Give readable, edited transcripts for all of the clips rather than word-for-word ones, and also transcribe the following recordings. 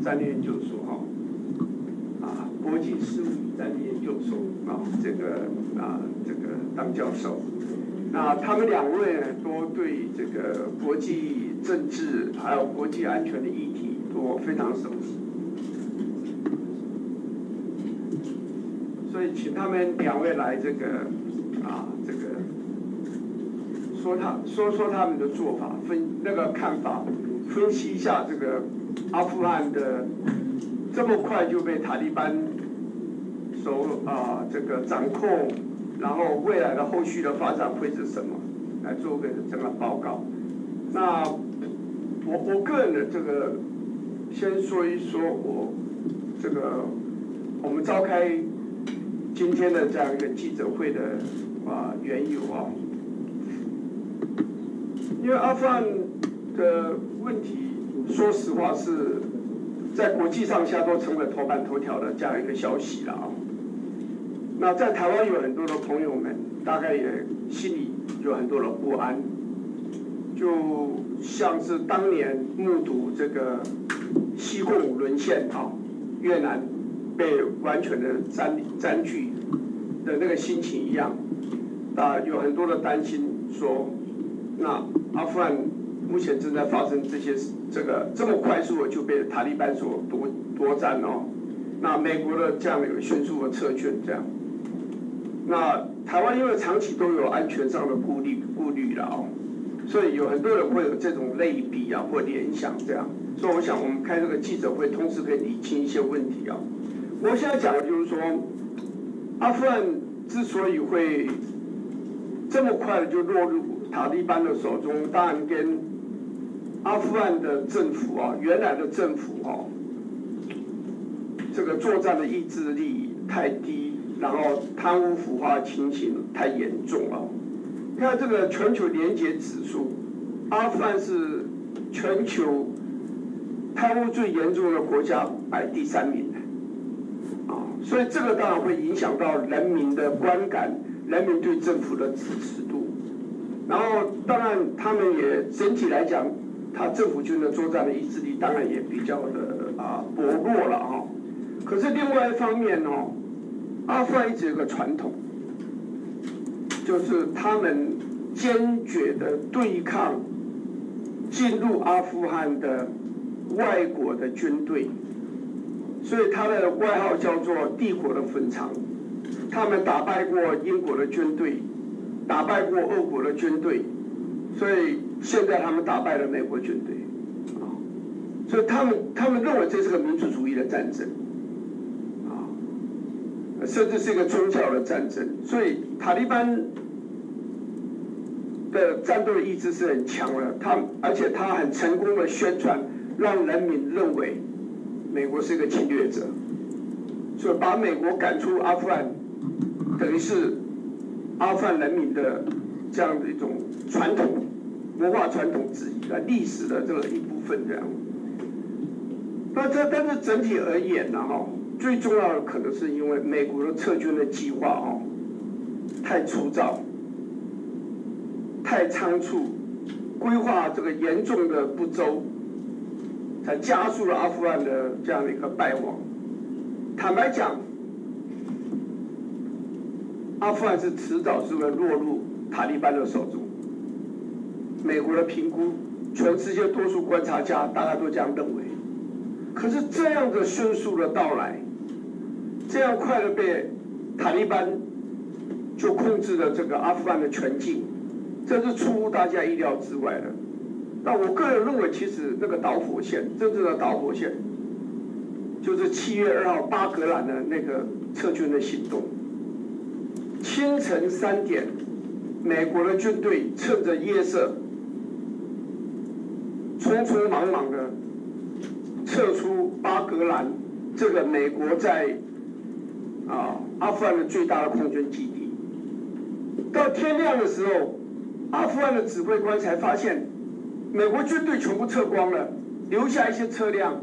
战略研究所国际事务与战略研究所这个当教授。那他们两位呢，都对这个国际政治还有国际安全的议题都非常熟悉，所以请他们两位来说他们的做法，看法，分析一下这个阿富汗的这么快就被塔利班掌控，然后未来的后续的发展会是什么，来做个整个报告。那我个人的先说一说我们召开今天的这样一个记者会的缘由因为阿富汗的问题，说实话是在国际上现在都成为头版头条的这样一个消息了那在台湾有很多的朋友们，大概也心里有很多的不安，就像是当年目睹这个西贡沦陷越南被完全的占据的那个心情一样，有很多的担心说，那阿富汗目前正在发生这么快速的就被塔利班所夺占那美国的这样的一个迅速的撤军这样。那台湾因为长期都有安全上的顾虑了所以有很多人会有这种类比或联想这样。所以我想我们开这个记者会，同时可以理清一些问题我现在讲的就是说，阿富汗之所以会这么快的就落入塔利班的手中，当然跟阿富汗的政府原来的政府这个作战的意志力太低，然后贪污腐化情形太严重了。你看这个全球廉洁指数，阿富汗是全球贪污最严重的国家，排第3名所以这个当然会影响到人民的观感，人民对政府的支持度。然后当然他们也整体来讲，他政府军的作战的意志力当然也比较的薄弱了可是另外一方面阿富汗一直有个传统，就是他们坚决的对抗进入阿富汗的外国的军队，所以他的外号叫做帝国的坟场。他们打败过英国的军队，打败过俄国的军队，所以现在他们打败了美国军队所以他们认为这是个民族主义的战争甚至是一个宗教的战争。所以塔利班的战斗意志是很强的，而且他很成功的宣传，让人民认为美国是一个侵略者，所以把美国赶出阿富汗，等于是阿富汗人民的这样的一种传统文化传统之一历史的这个一部分这样。但是整体而言最重要的可能是因为美国的撤军的计划太粗糙、太仓促，规划这个严重的不周，才加速了阿富汗的这样的一个败亡。坦白讲，阿富汗是迟早是会落入塔利班的手中。美国的评估，全世界多数观察家大家都这样认为。可是这样的迅速的到来，这样快的被塔利班就控制了这个阿富汗的全境，这是出乎大家意料之外的。那我个人认为，其实那个导火线，真正的导火线，就是7月2号巴格兰的那个撤军的行动。清晨3点，美国的军队趁着夜色，匆匆忙忙的撤出巴格兰这个美国在阿富汗的最大的空军基地。到天亮的时候，阿富汗的指挥官才发现，美国军队全部撤光了，留下一些车辆，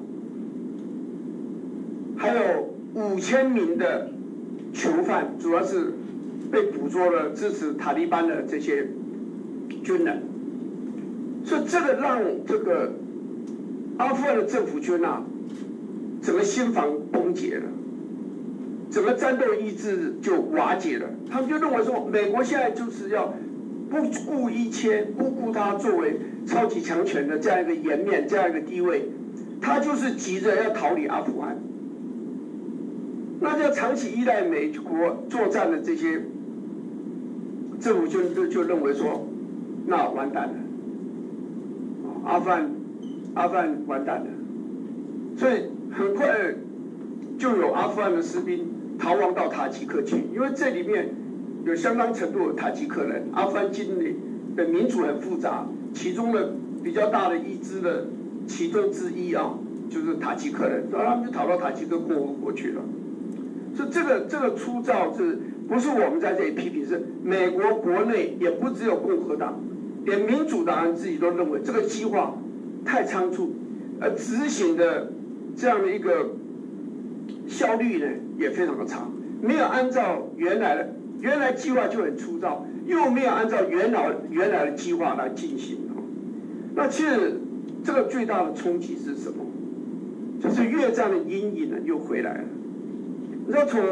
还有5000名的囚犯，主要是被捕捉了支持塔利班的这些军人。所以这个让这个阿富汗的政府军整个心防崩解了，整个战斗意志就瓦解了。他们就认为说，美国现在就是要不顾一切，不顾他作为超级强权的这样一个颜面，这样一个地位，他就是急着要逃离阿富汗。那就长期依赖美国作战的这些政府就认为说，那完蛋了，阿富汗完蛋了，所以很快就有阿富汗的士兵逃亡到塔吉克去，因为这里面有相当程度的塔吉克人。阿富汗境内的民族很复杂，其中的比较大的一支的其中之一啊，就是塔吉克人，然后他们就逃到塔吉克共和国去了。所以这个粗糙是不是我们在这里批评？是美国国内也不只有共和党，连民主党人自己都认为这个计划太仓促，而执行的这样的一个效率呢也非常的差，没有按照原来计划就很粗糙，又没有按照原来的计划来进行。那其实这个最大的冲击是什么？就是越战的阴影呢又回来了。你知道从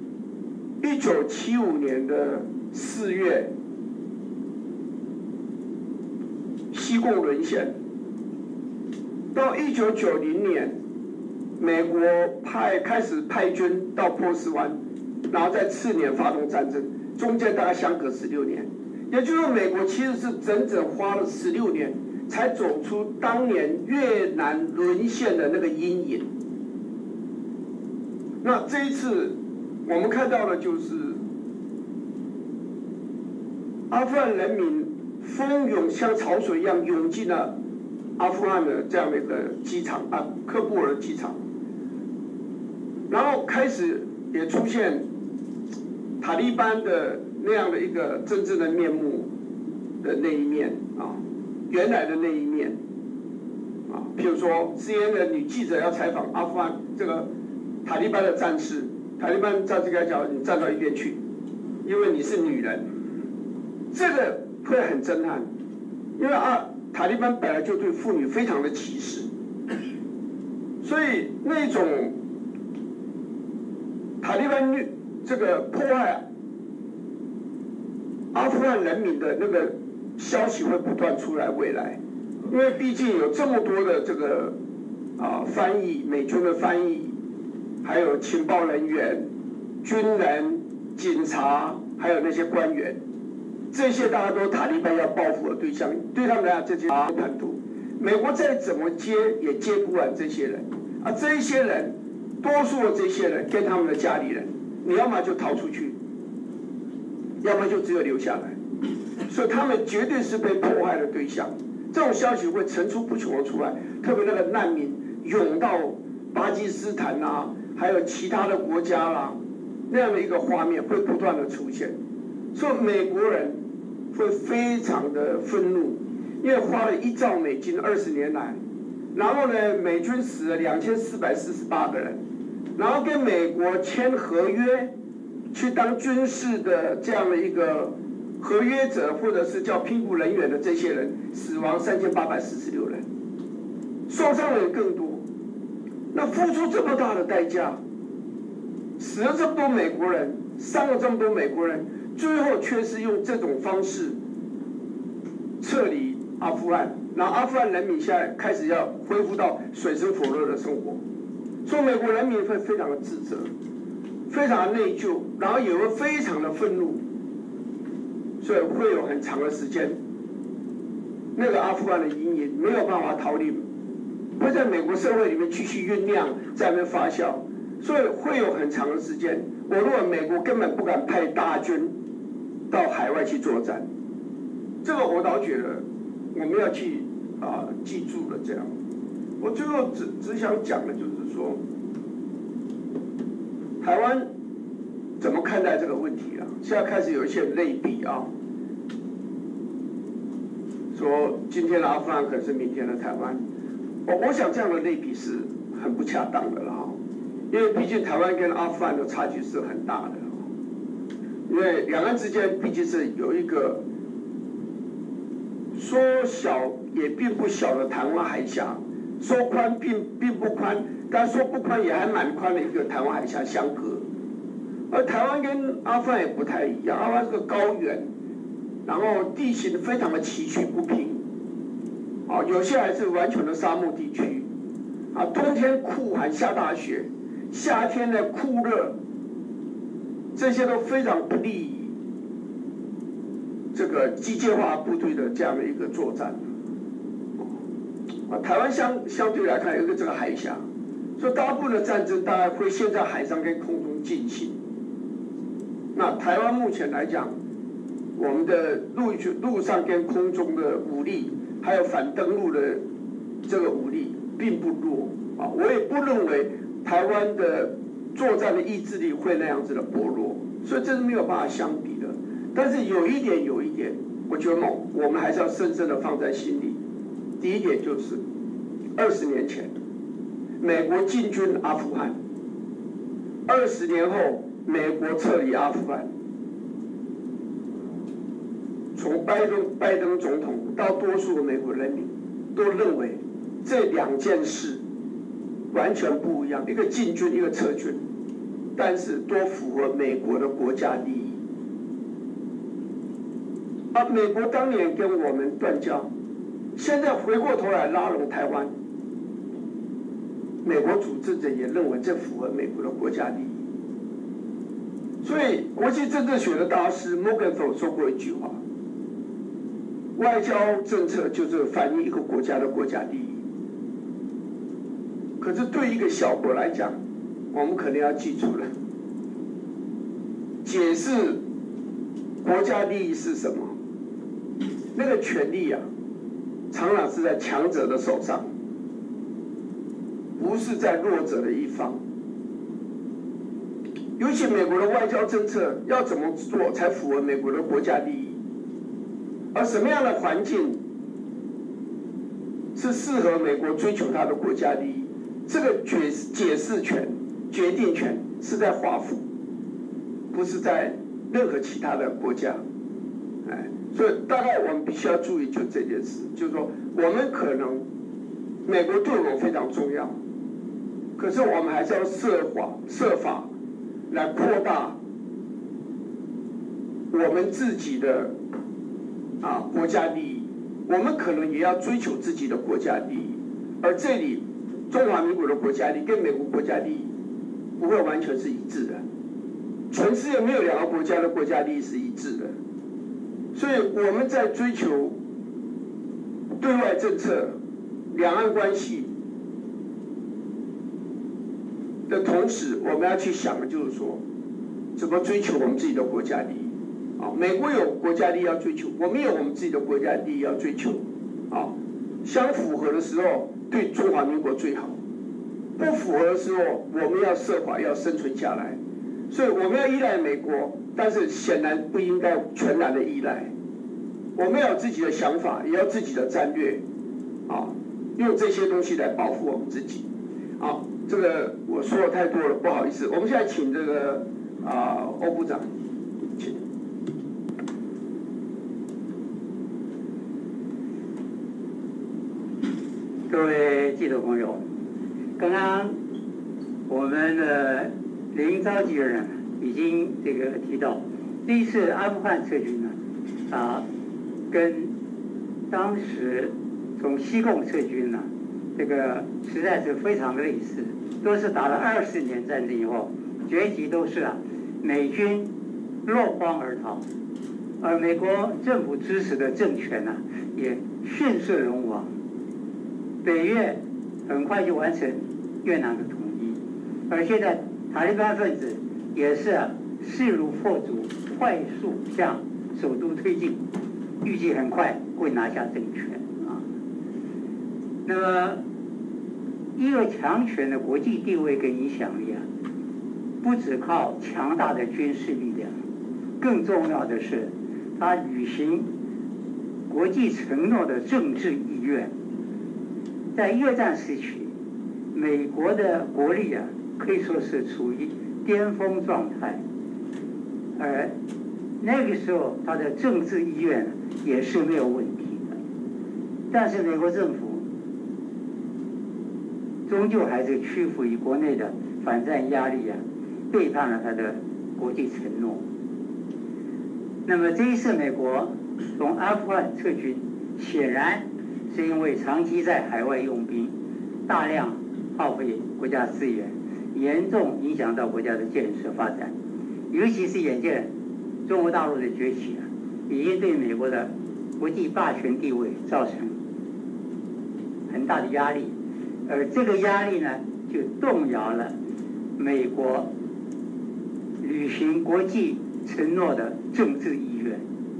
1975年的4月，西贡沦陷，到1990年，美国开始派军到波斯湾，然后在次年发动战争，中间大概相隔16年，也就是说，美国其实是整整花了16年才走出当年越南沦陷的那个阴影。那这一次我们看到的就是阿富汗人民蜂拥像潮水一样涌进了阿富汗的这样的一个机场喀布尔机场，然后开始也出现塔利班的那样的一个真正的面目的那一面原来的那一面譬如说 CNN 的女记者要采访阿富汗这个塔利班的战士，塔利班战士跟他讲，你站到一边去，因为你是女人，这个会很震撼，因为塔利班本来就对妇女非常的歧视，所以那种塔利班这个迫害阿富汗人民的那个消息会不断出来，未来，因为毕竟有这么多的这个翻译，美军的翻译。还有情报人员、军人、警察，还有那些官员，这些大家都是塔利班要报复的对象，对他们来讲，这些叛徒，美国再怎么接也接不完这些人，这一些人，多数的这些人跟他们的家里人，你要么就逃出去，要么就只有留下来，所以他们绝对是被迫害的对象。这种消息会层出不穷的出来，特别那个难民涌到巴基斯坦还有其他的国家那样的一个画面会不断的出现，所以美国人会非常的愤怒，因为花了1兆美金20年来，然后呢，美军死了2448个人，然后跟美国签合约，去当军事的这样的一个合约者，或者是叫批捕人员的这些人，死亡3846人，受伤的人更多。那付出这么大的代价，死了这么多美国人，伤了这么多美国人，最后却是用这种方式撤离阿富汗，然后阿富汗人民现在开始要恢复到水深火热的生活，所以美国人民会非常的自责，非常的内疚，然后也会非常的愤怒，所以会有很长的时间，那个阿富汗的阴影没有办法逃离。会在美国社会里面继续酝酿，在那边发酵，所以会有很长的时间。我认为美国根本不敢派大军到海外去作战，这个我倒觉得我们要去记住了。这样，我最后只想讲的就是说，台湾怎么看待这个问题现在开始有一些类比说今天的阿富汗可能是明天的台湾。我想这样的类比是很不恰当的因为毕竟台湾跟阿富汗的差距是很大的因为两岸之间毕竟是有一个说小也并不小的台湾海峡， 说宽并不宽，但说不宽也还蛮宽的一个台湾海峡相隔。而台湾跟阿富汗也不太一样，阿富汗是个高原，然后地形非常的崎岖不平，有些还是完全的沙漠地区，冬天酷寒下大雪，夏天呢酷热，这些都非常不利于这个机械化部队的这样的一个作战。台湾相对来看有一个这个海峡，所以大部分的战争大概会先在海上跟空中进行。那台湾目前来讲，我们的陆上跟空中的武力，还有反登陆的这个武力并不弱我也不认为台湾的作战的意志力会那样子的薄弱，所以这是没有办法相比的。但是有一点，我觉得我们还是要深深的放在心里。第一点就是，20年前，美国进军阿富汗，20年后，美国撤离阿富汗。从拜登总统到多数的美国人民都认为这2件事完全不一样，一个进军，一个撤军，但是都符合美国的国家利益。美国当年跟我们断交，现在回过头来拉拢台湾，美国主政者也认为这符合美国的国家利益。所以，国际政治学的大师摩根菲尔说过一句话：外交政策就是反映一个国家的国家利益。可是对一个小国来讲，我们可能要记住了，解释国家利益是什么。那个权力常常是在强者的手上，不是在弱者的一方。尤其美国的外交政策要怎么做才符合美国的国家利益，而什么样的环境是适合美国追求它的国家利益，这个解释权、决定权是在华府，不是在任何其他的国家。所以大概我们必须要注意就这件事，就是说我们可能美国对我们非常重要，可是我们还是要设法来扩大我们自己的国家利益，我们可能也要追求自己的国家利益，而这里中华民国的国家利益跟美国国家利益不会完全是一致的，全世界没有2个国家的国家利益是一致的。所以我们在追求对外政策、两岸关系的同时，我们要去想的就是说，怎么追求我们自己的国家利益。美国有国家利益要追求，我们有我们自己的国家利益要追求。相符合的时候对中华民国最好，不符合的时候我们要设法要生存下来。所以我们要依赖美国，但是显然不应该全然的依赖。我们要有自己的想法，也要自己的战略，用这些东西来保护我们自己。这个我说的太多了，不好意思。我们现在请这个欧部长，请。 各位记者朋友，刚刚我们的林召集人已经提到，这一次阿富汗撤军呢，跟当时从西贡撤军呢，实在是非常的类似，都是打了20年战争以后，结局都是美军落荒而逃，而美国政府支持的政权呢，也迅速融亡。北越很快就完成越南的统一，而现在塔利班分子也是势如破竹，快速向首都推进，预计很快会拿下政权那么，一个强权的国际地位跟影响力不只靠强大的军事力量，更重要的是它履行国际承诺的政治意愿。在越战时期，美国的国力可以说是处于巅峰状态，而那个时候他的政治意愿也是没有问题的。但是美国政府终究还是屈服于国内的反战压力啊，背叛了他的国际承诺。那么这一次美国从阿富汗撤军，显然是因为长期在海外用兵，大量耗费国家资源，严重影响到国家的建设发展。尤其是眼见中国大陆的崛起啊，已经对美国的国际霸权地位造成很大的压力，而这个压力呢，就动摇了美国履行国际承诺的政治意愿。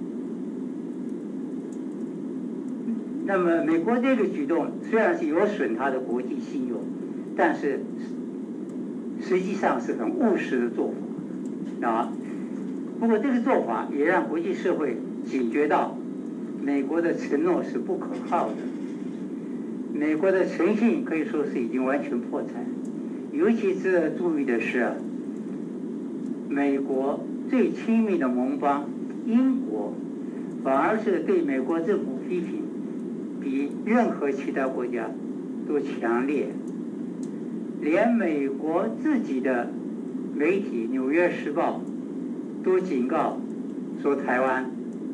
那么美国这个举动虽然是有损它的国际信用，但是实际上是很务实的做法啊。不过这个做法也让国际社会警觉到美国的承诺是不可靠的，美国的诚信可以说是已经完全破产。尤其值得注意的是啊，美国最亲密的盟邦英国反而是对美国政府批评比任何其他国家都强烈，连美国自己的媒体《纽约时报》都警告台湾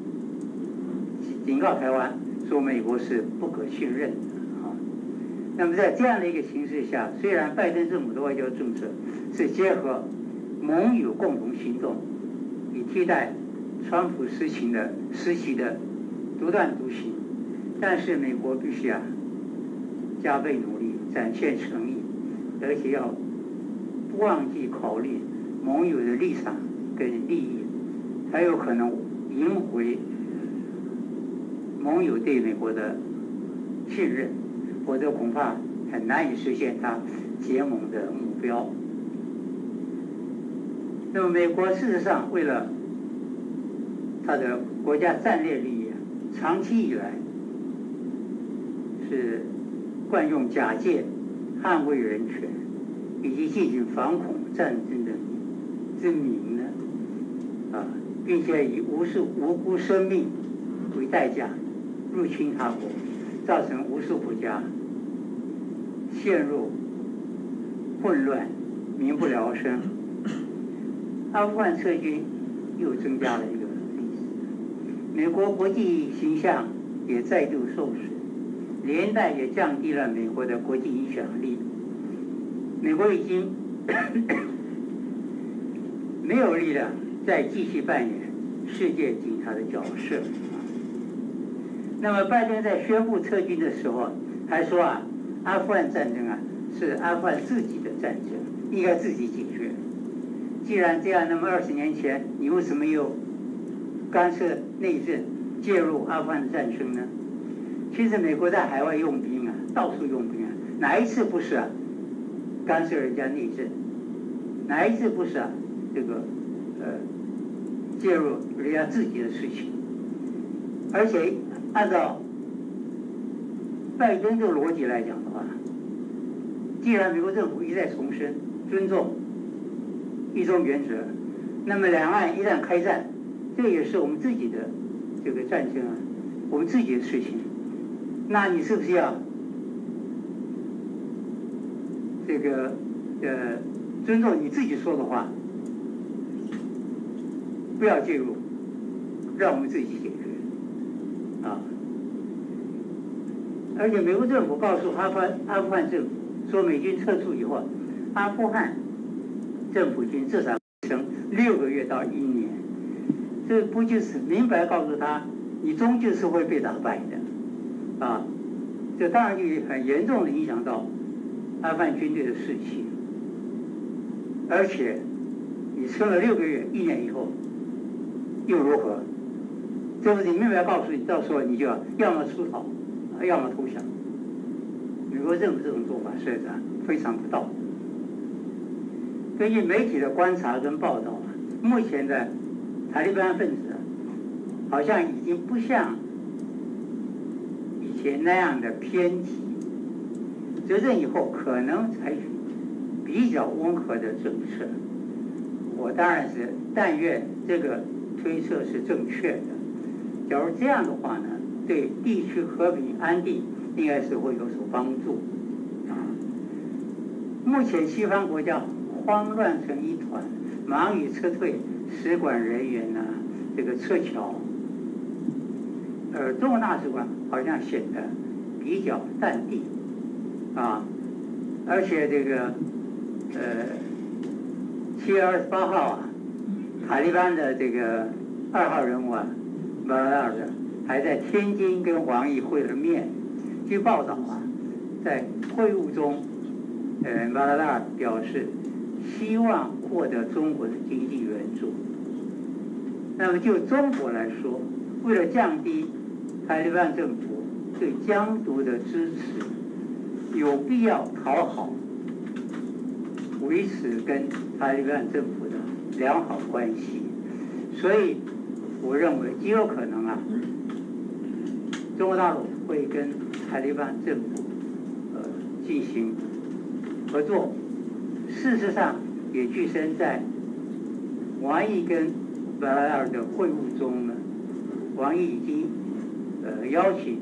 说美国是不可信任的啊。那么在这样的一个形势下，虽然拜登政府的外交政策是结合盟友共同行动，以替代川普时期的独断独行，但是美国必须加倍努力，展现诚意，而且要不忘记考虑盟友的立场跟利益，才有可能赢回盟友对美国的信任，否则恐怕很难以实现他结盟的目标。那么美国事实上为了他的国家战略利益，长期以来是惯用假借捍卫人权以及进行反恐战争的之名呢，并且以无辜生命为代价入侵他国，造成无数国家陷入混乱，民不聊生。阿富汗撤军又增加了一个历史，美国国际形象也再度受损，连带也降低了美国的国际影响力。美国已经没有力量再继续扮演世界警察的角色。那么拜登在宣布撤军的时候还说阿富汗战争是阿富汗自己的战争，应该自己解决。既然这样，那么20年前你为什么又干涉内政，介入阿富汗的战争呢？其实美国在海外用兵到处用兵哪一次不是干涉人家内政？哪一次不是这个介入人家自己的事情？而且按照拜登的逻辑来讲的话，既然美国政府一再重申尊重一中原则，那么两岸一旦开战，这也是我们自己的这个战争我们自己的事情。那你是不是要这个尊重你自己说的话，不要介入，让我们自己解决而且美国政府告诉阿富汗政府说，美军撤出以后，阿富汗政府军至少成6个月到1年，这不就是明白告诉他，你终究是会被打败的这当然就很严重的影响到阿富汗军队的士气。而且你撑了6个月、1年以后又如何？这不是明白告诉你，到时候你就要么出逃，要么投降。美国政府这种做法实在非常不道德。根据媒体的观察跟报道目前的塔利班分子好像已经不像以前那样的偏激，执政以后可能采取比较温和的政策。我当然是但愿这个推测是正确的。假如这样的话呢，对地区和平安定应该是会有所帮助目前西方国家慌乱成一团，忙于撤退使馆人员呢，这个撤侨，而中国大使馆好像显得比较淡定，啊，而且这个7月28号啊，塔利班的这个2号人物啊，巴拉达尔还在天津跟王毅会了面。据报道啊，在会晤中，巴拉达尔表示希望获得中国的经济援助。那么就中国来说，为了降低塔利班政府对疆独的支持，有必要讨好，维持跟塔利班政府的良好关系。所以我认为极有可能啊，中国大陆会跟塔利班政府进行合作。事实上也据身在王毅跟巴拉达尔的会晤中呢，王毅已经邀请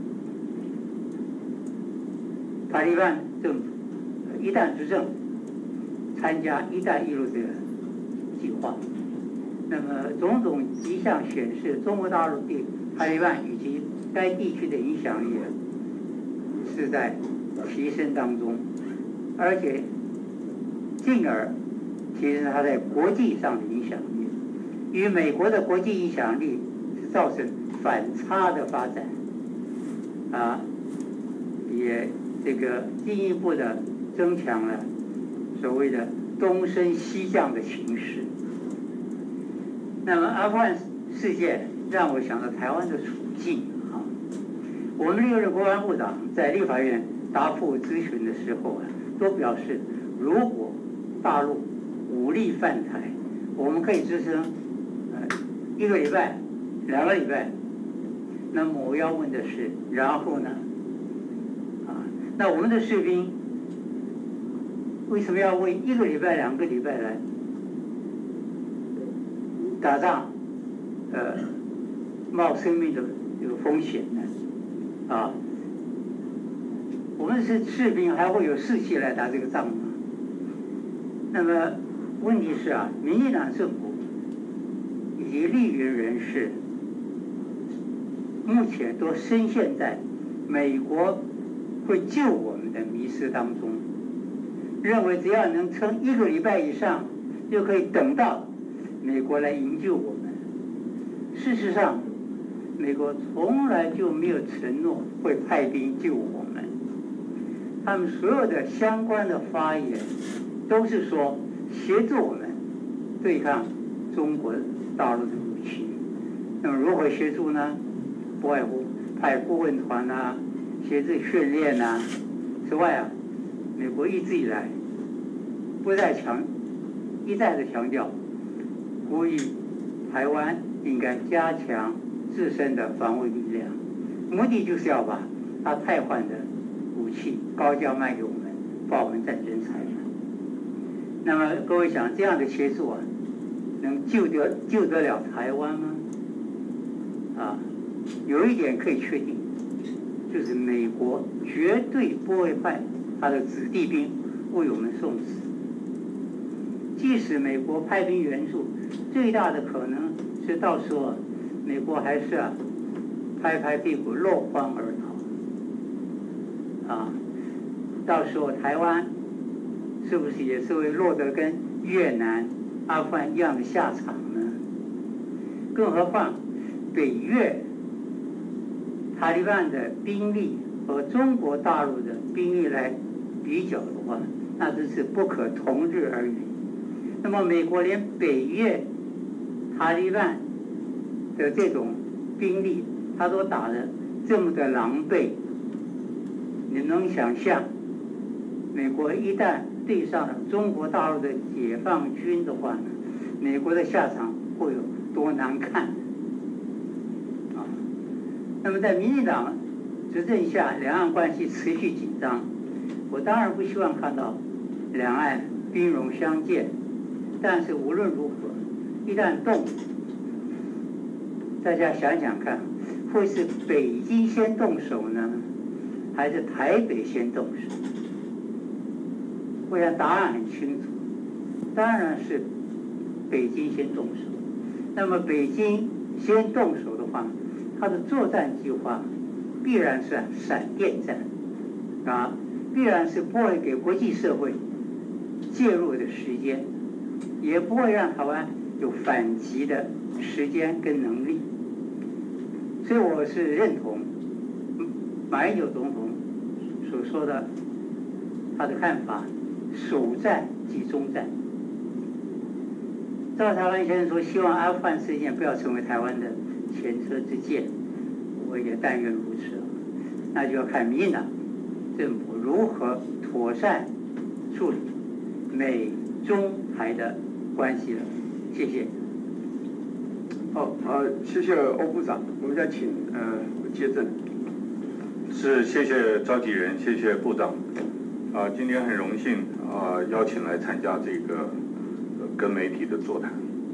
塔利班政府一旦执政参加“一带一路”这个计划。那么种种迹象显示，中国大陆对塔利班以及该地区的影响力是在提升当中，而且进而提升它在国际上的影响力，与美国的国际影响力是造成反差的发展，啊，也这个进一步的增强了所谓的东升西降的形势。那么阿富汗事件让我想到台湾的处境啊。我们6任国防部长在立法院答复咨询的时候啊，都表示，如果大陆武力犯台，我们可以支撑1个礼拜、2个礼拜。那么我要问的是，然后呢？啊，那我们的士兵为什么要为1个礼拜、2个礼拜来打仗，冒生命的这个风险呢？啊，我们是士兵，还会有士气来打这个仗吗？那么问题是啊，民进党政府以及绿营人士目前都深陷在美国会救我们的迷思当中，认为只要能撑1个礼拜以上，就可以等到美国来营救我们。事实上，美国从来就没有承诺会派兵救我们，他们所有的相关的发言都是说协助我们对抗中国大陆的武器。那么如何协助呢？不外乎派顾问团啊，协助训练啊。此外啊，美国一直以来一再的强调，呼吁台湾应该加强自身的防卫力量，目的就是要把他汰换的武器高价卖给我们，把我们战争财产。那么各位想，这样的协助啊，能救得了台湾吗？啊，有一点可以确定，就是美国绝对不会派他的子弟兵为我们送死。即使美国派兵援助，最大的可能是到时候美国还是拍拍屁股落荒而逃。啊，到时候台湾是不是也是会落得跟越南、阿富汗一样的下场呢？更何况北越塔利班的兵力和中国大陆的兵力来比较的话，那真是不可同日而语。那么美国连北越塔利班的这种兵力，他都打得这么的狼狈，你能想象美国一旦对上了中国大陆的解放军的话呢，美国的下场会有多难看啊？那么在民进党执政下，两岸关系持续紧张，我当然不希望看到两岸兵戎相见，但是无论如何，一旦动，大家想想看，会是北京先动手呢，还是台北先动手？ 我想答案很清楚，当然是北京先动手。那么北京先动手的话，它的作战计划必然是闪电战，必然是不会给国际社会介入的时间，也不会让台湾有反击的时间跟能力。所以我是认同马英九总统所说的他的看法，首战即终战。赵长安先生说，希望阿富汗事件不要成为台湾的前车之鉴，我也但愿如此。那就要看民进党政府如何妥善处理美中台的关系了。谢谢。 好，谢谢欧部长，我们再请接正。 是，谢谢召集人，谢谢部长。今天很荣幸邀请来参加这个跟媒体的座谈。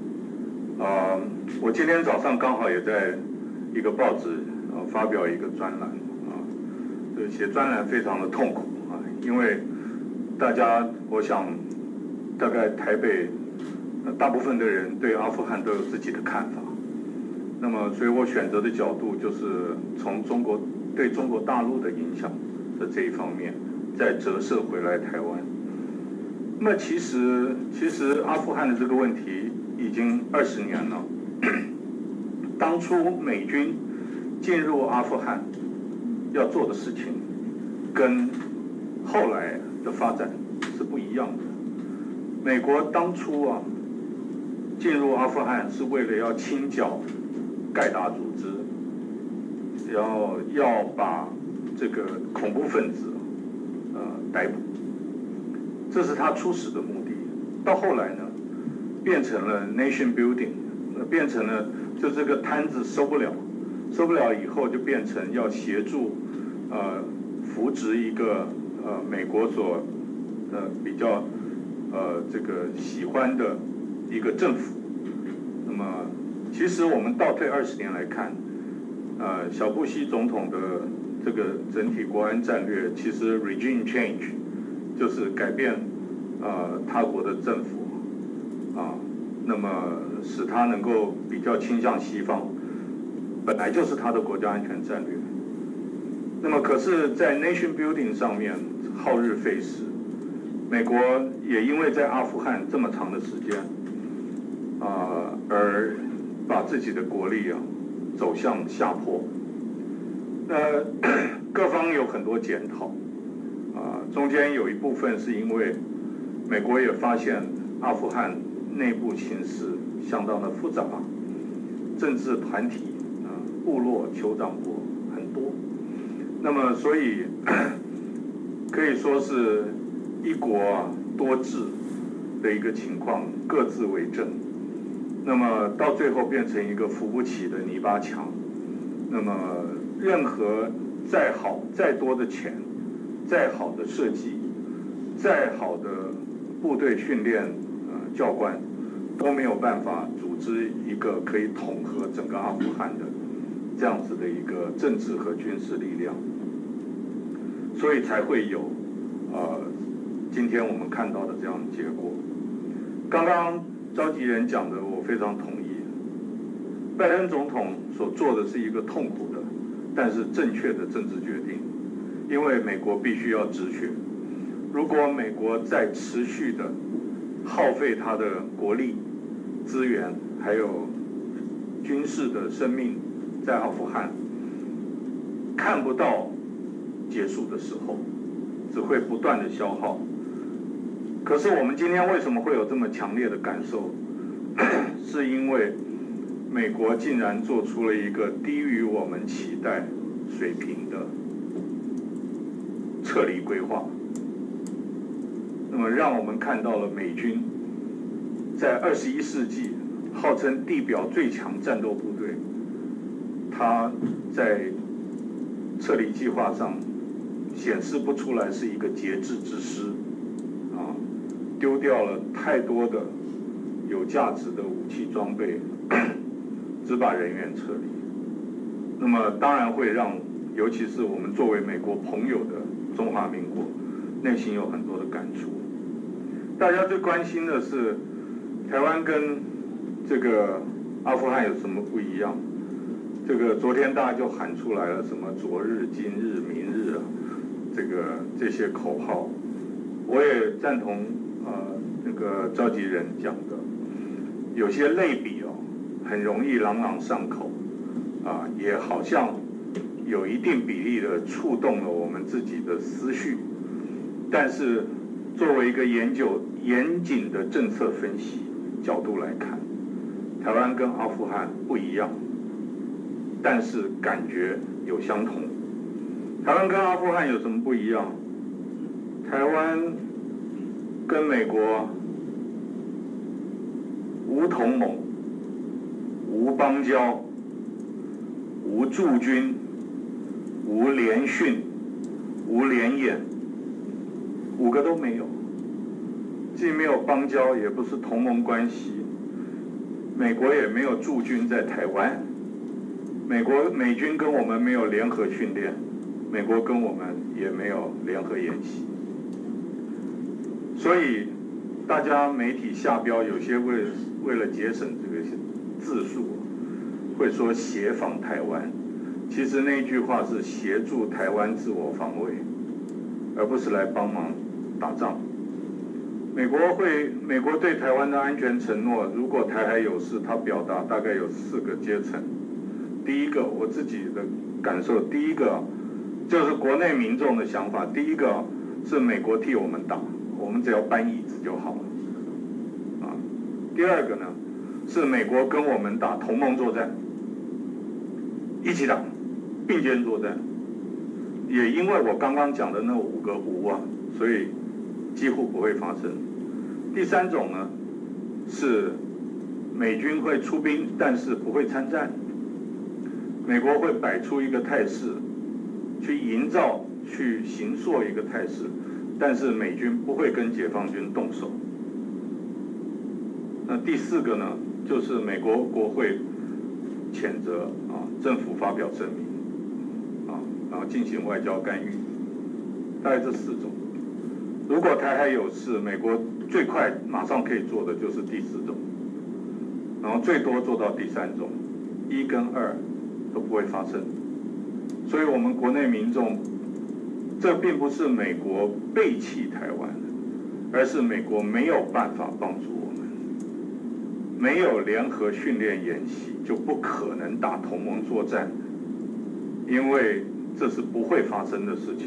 我今天早上刚好也在一个报纸发表一个专栏写专栏非常的痛苦因为大家我想大概台北大部分的人对阿富汗都有自己的看法，那么所以我选择的角度就是从对中国大陆的影响的这一方面再折射回来台湾。那么其实阿富汗的这个问题已经20年了。当初美军进入阿富汗要做的事情，跟后来的发展是不一样的。美国当初进入阿富汗是为了要清剿盖达组织，要把这个恐怖分子逮捕，这是他初始的目的。到后来呢，变成了 nation building， 变成了就这个摊子收不了以后，就变成要协助扶植一个美国所比较这个喜欢的一个政府。那么其实我们倒退20年来看，小布希总统的这个整体国安战略，其实 regime change 就是改变他国的政府那么使他能够比较倾向西方，本来就是他的国家安全战略。那么可是在 nation building 上面耗日费时，美国也因为在阿富汗这么长的时间而把自己的国力走向下坡。各方有很多检讨中间有一部分是因为美国也发现阿富汗内部情势相当的复杂，政治团体部落酋长国很多，那么所以可以说是一国多制的一个情况，各自为政。那么到最后变成一个扶不起的泥巴墙。那么任何再好再多的钱，再好的设计，再好的部队训练教官，都没有办法组织一个可以统合整个阿富汗的这样子的一个政治和军事力量，所以才会有今天我们看到的这样的结果。刚刚召集人讲的我非常同意，拜登总统所做的是一个痛苦的但是正确的政治决定，因为美国必须要止血。如果美国再持续的耗费它的国力、资源还有军事的生命在阿富汗，看不到结束的时候，只会不断的消耗。可是我们今天为什么会有这么强烈的感受？是因为美国竟然做出了一个低于我们期待水平的撤离规划，那么让我们看到了美军在21世纪号称地表最强战斗部队，它在撤离计划上显示不出来是一个节制之师丢掉了太多的有价值的武器装备，只把人员撤离。那么当然会让尤其是我们作为美国朋友的中华民国内心有很多的感触。 大家最关心的是台湾跟这个阿富汗有什么不一样？这个昨天大家就喊出来了，什么昨日、今日、明日啊，这些口号，我也赞同那个召集人讲的，有些类比哦，很容易朗朗上口啊，也好像有一定比例的触动了我们自己的思绪，但是作为一个严谨的政策分析角度来看，台湾跟阿富汗不一样，但是感觉有相同。台湾跟阿富汗有什么不一样？台湾跟美国无同盟、无邦交、无驻军、无联训、无联演，5个都没有。既没有邦交，也不是同盟关系，美国也没有驻军在台湾，美军跟我们没有联合训练，美国跟我们也没有联合演习，所以大家媒体下标有些为了节省这个字数，会说协防台湾，其实那句话是协助台湾自我防卫，而不是来帮忙打仗。美国对台湾的安全承诺，如果台海有事，它表达大概有4个阶层。第一个，我自己的感受，第一个就是国内民众的想法，第一个是美国替我们打，我们只要搬椅子就好了，啊。第二个呢，是美国跟我们打同盟作战，一起打，并肩作战。也因为我刚刚讲的那5个无啊，所以几乎不会发生。第3种呢，是美军会出兵，但是不会参战。美国会摆出一个态势，去营造、去形塑一个态势，但是美军不会跟解放军动手。那第4个呢，就是美国国会谴责政府发表声明，然后进行外交干预，大概这4种。如果台海有事，美国最快马上可以做的就是第4种，然后最多做到第3种，1跟2都不会发生。所以我们国内民众，这并不是美国背弃台湾，而是美国没有办法帮助我们，没有联合训练演习，就不可能打同盟作战，因为这是不会发生的事情。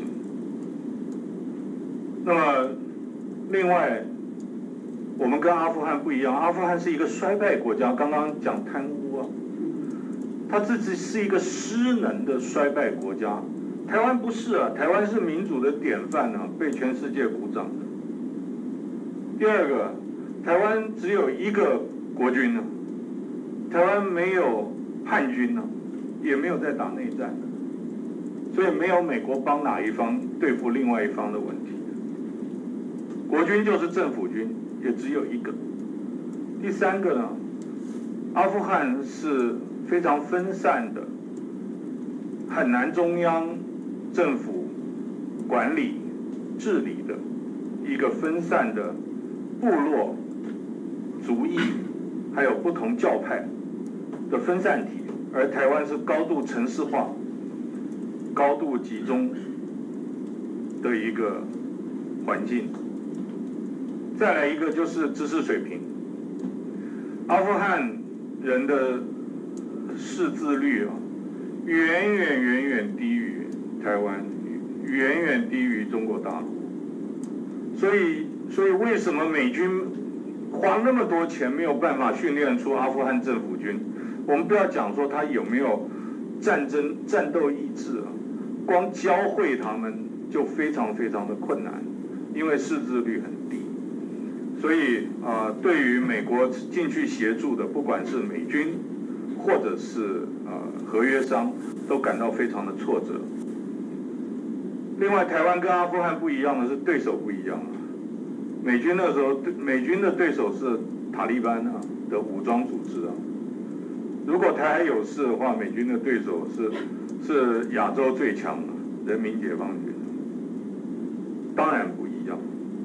那么，另外，我们跟阿富汗不一样，阿富汗是一个衰败国家，刚刚讲贪污啊，它自己是一个失能的衰败国家。台湾不是啊，台湾是民主的典范啊，被全世界鼓掌的。第二个，台湾只有1个国军呢，台湾没有叛军呢，也没有在打内战，所以没有美国帮哪一方对付另外一方的问题。国军就是政府军，也只有1个。第3个呢，阿富汗是非常分散的，很难中央政府管理治理的一个分散的部落、族裔，还有不同教派的分散体，而台湾是高度城市化、高度集中的一个环境。再来一个就是知识水平，阿富汗人的识字率远远低于台湾，远远低于中国大陆。所以为什么美军花那么多钱没有办法训练出阿富汗政府军？我们不要讲说他有没有战斗意志啊，光教会他们就非常的困难，因为识字率很低。所以对于美国进去协助的，不管是美军或者是合约商，都感到非常的挫折。另外，台湾跟阿富汗不一样的是对手不一样啊。美军那时候，美军的对手是塔利班的武装组织啊。如果台海有事的话，美军的对手是亚洲最强的人民解放军，当然不一样。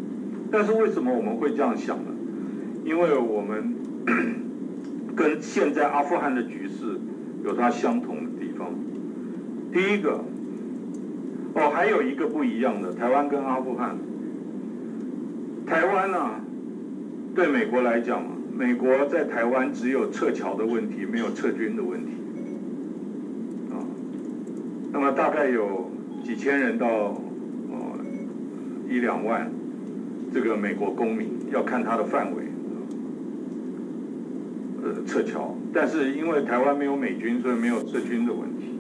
但是为什么我们会这样想呢？因为我们跟现在阿富汗的局势有它相同的地方。第一个，还有一个不一样的，台湾跟阿富汗。台湾啊，对美国来讲，美国在台湾只有撤侨的问题，没有撤军的问题。那么大概有几千人到1-2万这个美国公民，要看他的范围，撤侨。但是因为台湾没有美军，所以没有撤军的问题。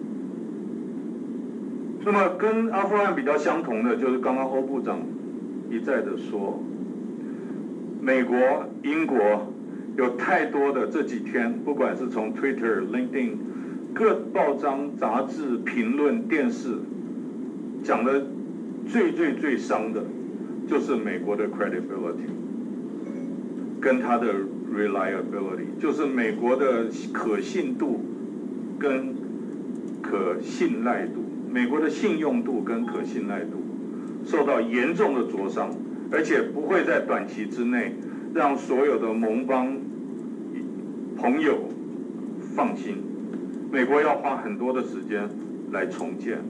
那么跟阿富汗比较相同的，就是刚刚欧部长一再的说，美国、英国有太多的这几天，不管是从 Twitter、LinkedIn 各报章、杂志、评论、电视讲的最伤的，就是美国的 credibility 跟它的 reliability， 就是美国的可信度跟可信赖度，美国的信用度跟可信赖度受到严重的灼伤，而且不会在短期之内让所有的盟邦朋友放心。美国要花很多的时间来重建。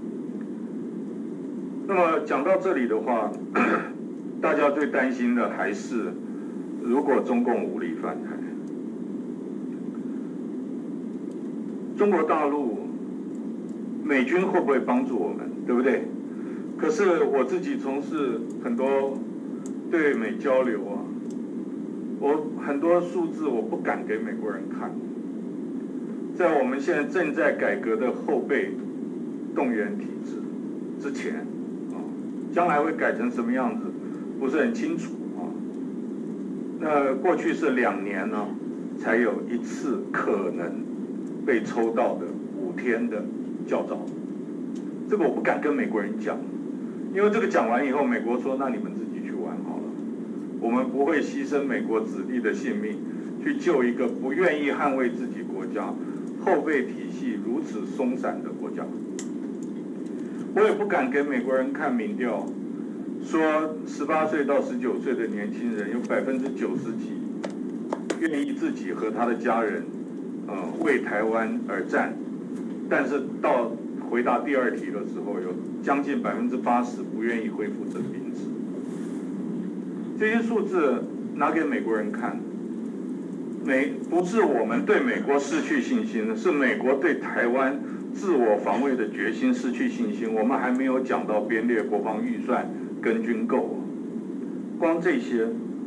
那么讲到这里的话，大家最担心的还是，如果中共武力犯台，中国大陆美军会不会帮助我们，对不对？可是我自己从事很多对美交流啊，我很多数字我不敢给美国人看。在我们现在正在改革的后备动员体制之前，将来会改成什么样子，不是很清楚啊。那过去是2年呢，才有一次可能被抽到的5天的教召，这个我不敢跟美国人讲，因为这个讲完以后，美国说那你们自己去玩好了，我们不会牺牲美国子弟的性命去救一个不愿意捍卫自己国家后备体系如此松散的国家。我也不敢给美国人看民调，说18岁到19岁的年轻人有90几愿意自己和他的家人，为台湾而战，但是到回答第2题的时候，有将近80%不愿意恢复征兵制。这些数字拿给美国人看。不是我们对美国失去信心，是美国对台湾自我防卫的决心失去信心。我们还没有讲到编列国防预算跟军购，光这些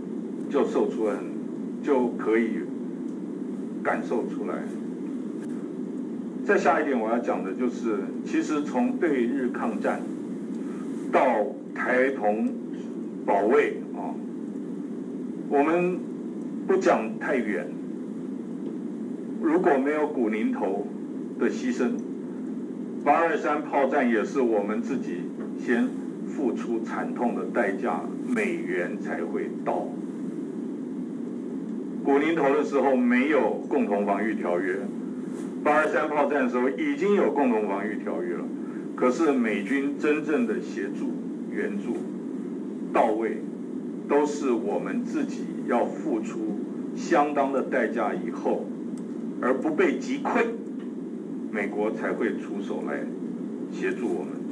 就可以感受出来。再下一点我要讲的就是，其实从对日抗战到台同保卫啊，我们不讲太远，如果没有古宁头的牺牲，823炮战也是我们自己先付出惨痛的代价，美元才会到。古宁头的时候没有共同防御条约，823炮战的时候已经有共同防御条约了，可是美军真正的协助援助到位，都是我们自己要付出相当的代价以后，而不被击溃，美国才会出手来协助我们。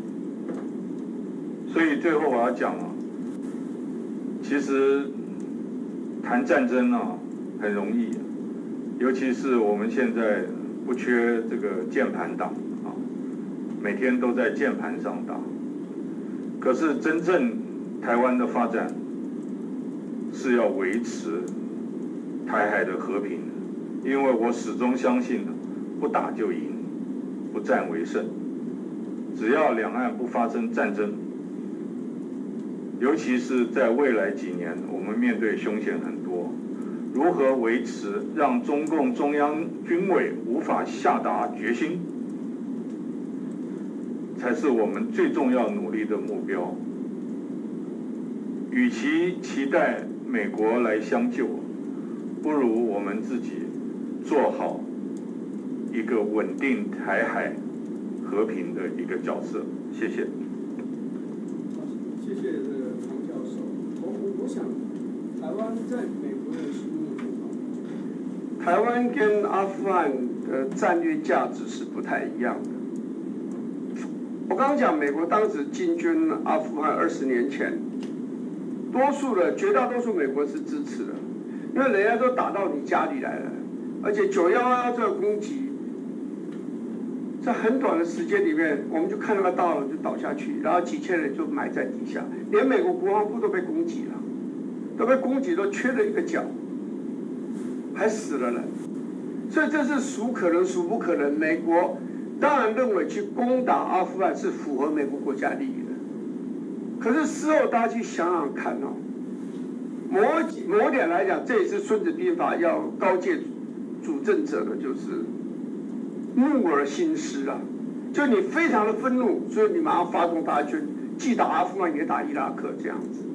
所以最后我要讲啊，其实谈战争啊很容易，尤其是我们现在不缺这个键盘党啊，每天都在键盘上打。可是真正台湾的发展是要维持台海的和平，因为我始终相信不打就赢，不战为胜。只要两岸不发生战争，尤其是在未来几年，我们面对凶险很多，如何维持让中共中央军委无法下达决心，才是我们最重要努力的目标。与其期待美国来相救，不如我们自己做好一个稳定台海和平的一个角色。谢谢。 谢谢这个唐教授。 台湾在美国的实力多少？ 台湾跟阿富汗的战略价值是不太一样的。我刚刚讲，美国当时进军阿富汗20年前，绝大多数美国是支持的，因为人家都打到你家里来了，而且911这个攻击，在很短的时间里面，我们就看到个大楼就倒下去，然后几千人就埋在底下，连美国国防部都被攻击了，都缺了一个角，还死了人，所以这是孰可能孰不可能。美国当然认为去攻打阿富汗是符合美国国家利益的，可是事后大家去想想看哦，某点来讲，这也是《孙子兵法》要告诫主政者的，就是怒而兴师啊，就你非常的愤怒，所以你马上发动大军，既打阿富汗也打伊拉克这样子。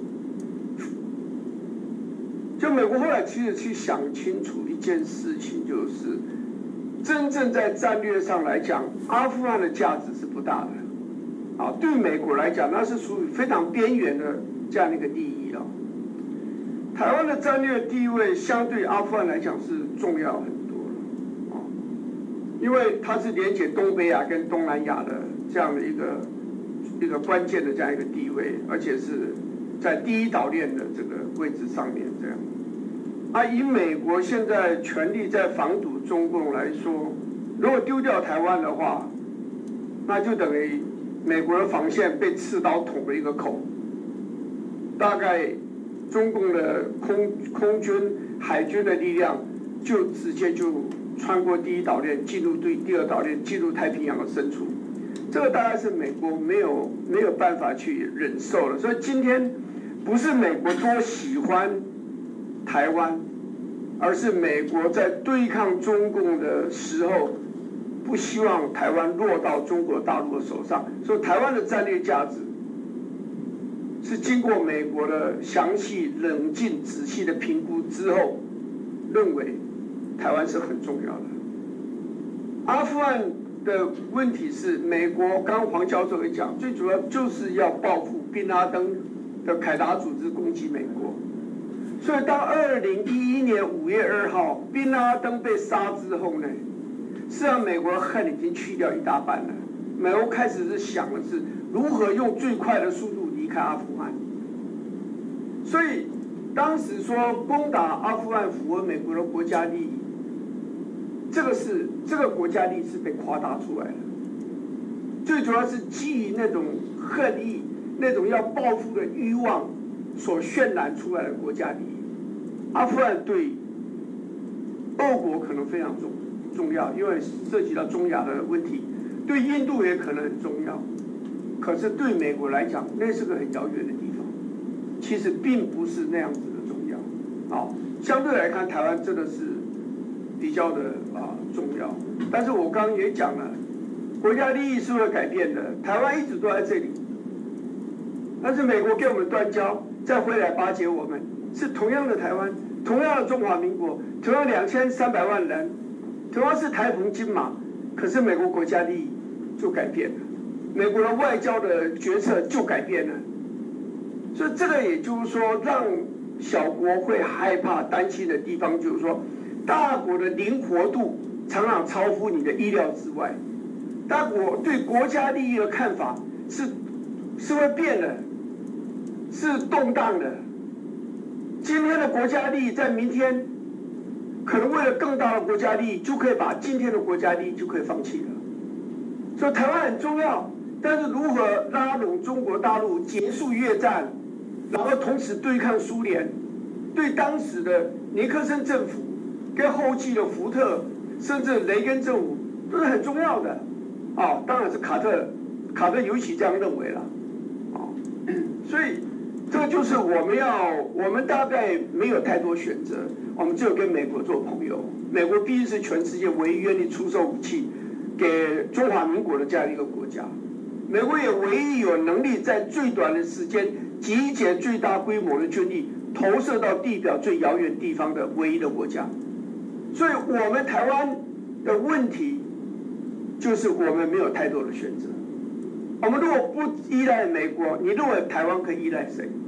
就美国后来其实去想清楚一件事情，就是真正在战略上来讲，阿富汗的价值是不大的，啊，对美国来讲，那是属于非常边缘的这样的一个利益啊。台湾的战略地位相对阿富汗来讲是重要很多了，啊，因为它是连接东北亚跟东南亚的这样的一个关键的这样一个地位，而且是在第一岛链的这个位置上面这样。以美国现在全力在防堵中共来说，如果丢掉台湾的话，那就等于美国的防线被刺刀捅了一个口，大概中共的空军、海军的力量就直接就穿过第一岛链，进入第二岛链，进入太平洋的深处，这个大概是美国没有办法去忍受了。所以今天不是美国多喜欢台湾，而是美国在对抗中共的时候，不希望台湾落到中国大陆的手上。所以台湾的战略价值是经过美国的详细、冷静、仔细的评估之后，认为台湾是很重要的。阿富汗的问题是，美国刚刚黄教授也讲，最主要就是要报复宾拉登的凯达组织攻击美国。所以当2011年5月2号宾拉登被杀之后呢，实际上美国的恨已经去掉一大半了。美国开始是想的是如何用最快的速度离开阿富汗。所以当时说攻打阿富汗符合美国的国家利益，这个国家利益是被夸大出来的。最主要是基于那种恨意、那种要报复的欲望所渲染出来的国家利益。阿富汗对俄国可能非常重要，因为涉及到中亚的问题，对印度也可能很重要。可是对美国来讲，那是个很遥远的地方，其实并不是那样子的重要。啊，相对来看，台湾真的是比较的重要。但是我刚刚也讲了，国家利益是会改变的，台湾一直都在这里，但是美国给我们断交，再回来巴结我们，是同样的台湾，同样的中华民国，同样2300万人，同样是台澎金马，可是美国国家利益就改变了，美国的外交的决策就改变了。所以这个也就是说，让小国会害怕担心的地方，就是说大国的灵活度常常超乎你的意料之外，大国对国家利益的看法是会变的，是动荡的。今天的国家利益在明天可能为了更大的国家利益，就可以把今天的国家利益就可以放弃了。所以台湾很重要，但是如何拉拢中国大陆结束越战，然后同时对抗苏联，对当时的尼克森政府跟后继的福特甚至雷根政府都是很重要的。当然是卡特尤其这样认为了。所以这个就是我们大概没有太多选择，我们只有跟美国做朋友。美国毕竟是全世界唯一愿意出售武器给中华民国的这样一个国家，美国也唯一有能力在最短的时间集结最大规模的军力投射到地表最遥远地方的唯一的国家。所以我们台湾的问题就是我们没有太多的选择。我们如果不依赖美国，你认为台湾可以依赖谁？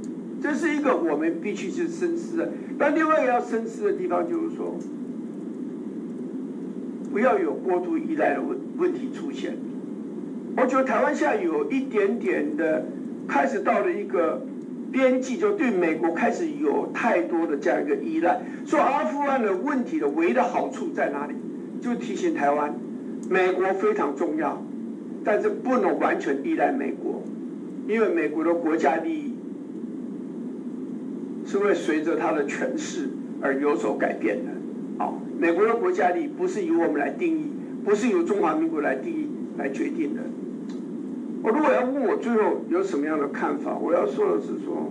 这是一个我们必须去深思的。但另外一个要深思的地方就是说，不要有过度依赖的问题出现。我觉得台湾现在有一点点的开始到了一个边际，就对美国开始有太多的这样一个依赖。说阿富汗的问题的唯一的好处在哪里？就提醒台湾，美国非常重要，但是不能完全依赖美国，因为美国的国家利益是会随着它的权势而有所改变的。好，美国的国家利益不是由我们来定义，不是由中华民国来定义来决定的。我如果要问我最后有什么样的看法，我要说的是说，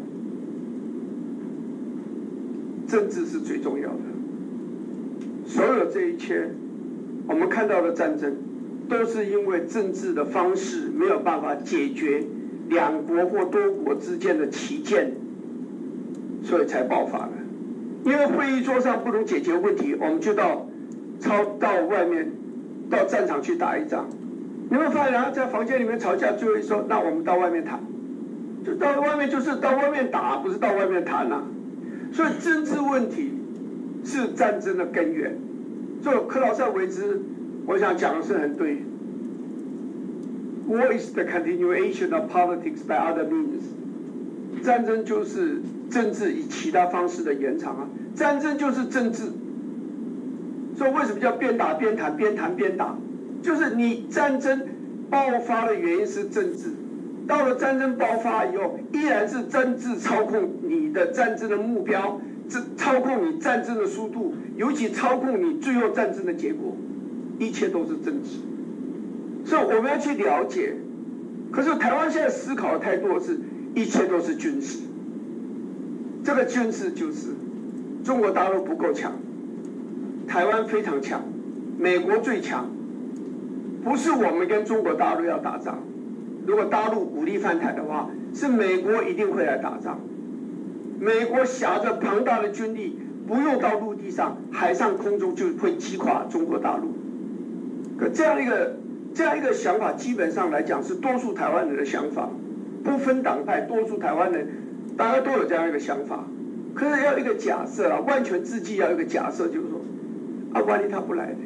政治是最重要的。所有这一切，我们看到的战争，都是因为政治的方式没有办法解决两国或多国之间的歧见，所以才爆发的。因为会议桌上不能解决问题，我们就到外面到战场去打一仗。你会发现，然后在房间里面吵架，最后一说，那我们到外面谈，就到外面就是到外面打，不是到外面谈啊。所以政治问题是战争的根源。所以克劳塞维兹，我想讲的是很对。War is the continuation of politics by other means。战争就是政治以其他方式的延长啊，战争就是政治。所以为什么叫边打边谈，边谈边打？就是你战争爆发的原因是政治，到了战争爆发以后，依然是政治操控你的战争的目标，操控你战争的速度，尤其操控你最后战争的结果，一切都是政治。所以我们要去了解，可是台湾现在思考的太多是，一切都是军事。这个军事就是中国大陆不够强，台湾非常强，美国最强。不是我们跟中国大陆要打仗，如果大陆武力犯台的话，是美国一定会来打仗。美国挟着庞大的军力，不用到陆地上，海上空中就会击垮中国大陆。可这样一个想法，基本上来讲是多数台湾人的想法，不分党派，多数台湾人大家都有这样一个想法。可是要一个假设啊，万全之计要一个假设，就是说，啊，万一他不来呢？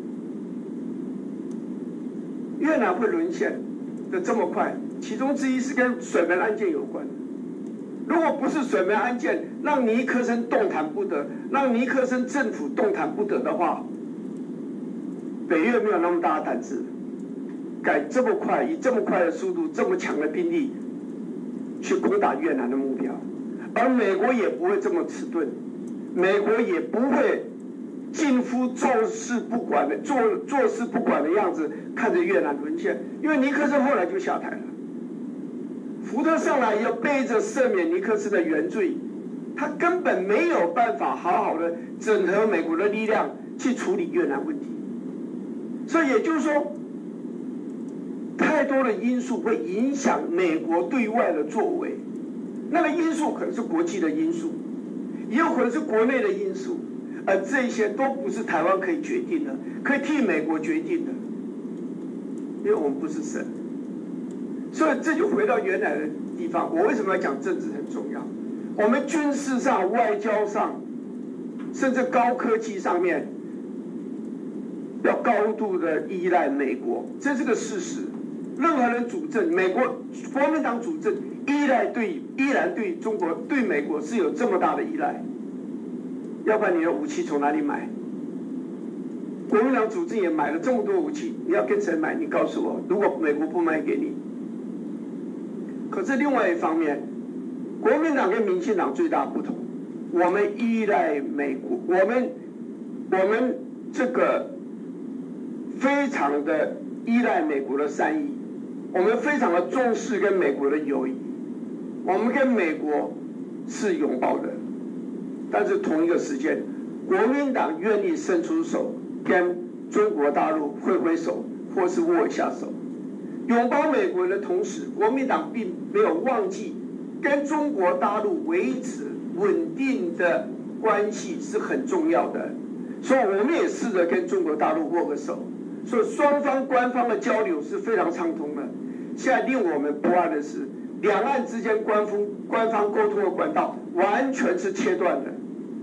越南会沦陷的这么快，其中之一是跟水门案件有关。如果不是水门案件让尼克森动弹不得，让尼克森政府动弹不得的话，北越没有那么大的胆子，敢这么快，以这么快的速度，这么强的兵力去攻打越南的目标。而美国也不会这么迟钝，美国也不会近乎坐视不管的坐视不管的样子看着越南沦陷，因为尼克森后来就下台了，福特上来要背着赦免尼克森的原罪，他根本没有办法好好的整合美国的力量去处理越南问题，所以也就是说，太多的因素会影响美国对外的作为，那个因素可能是国际的因素，也有可能是国内的因素。而这些都不是台湾可以决定的，可以替美国决定的，因为我们不是神。所以这就回到原来的地方，我为什么要讲政治很重要？我们军事上、外交上，甚至高科技上面，要高度的依赖美国，这是个事实。任何人主政，美国国民党主政，依然对中国、对美国是有这么大的依赖。要不然你的武器从哪里买？国民党主政也买了这么多武器，你要跟谁买？你告诉我，如果美国不卖给你。可是另外一方面，国民党跟民进党最大不同，我们依赖美国，我们这个非常的依赖美国的善意，我们非常的重视跟美国的友谊，我们跟美国是拥抱的。但是同一个时间，国民党愿意伸出手跟中国大陆挥挥手，或是握一下手，拥抱美国的同时，国民党并没有忘记跟中国大陆维持稳定的关系是很重要的。所以我们也试着跟中国大陆握个手，所以双方官方的交流是非常畅通的。现在令我们不安的是， 两岸之间官方沟通的管道完全是切断的。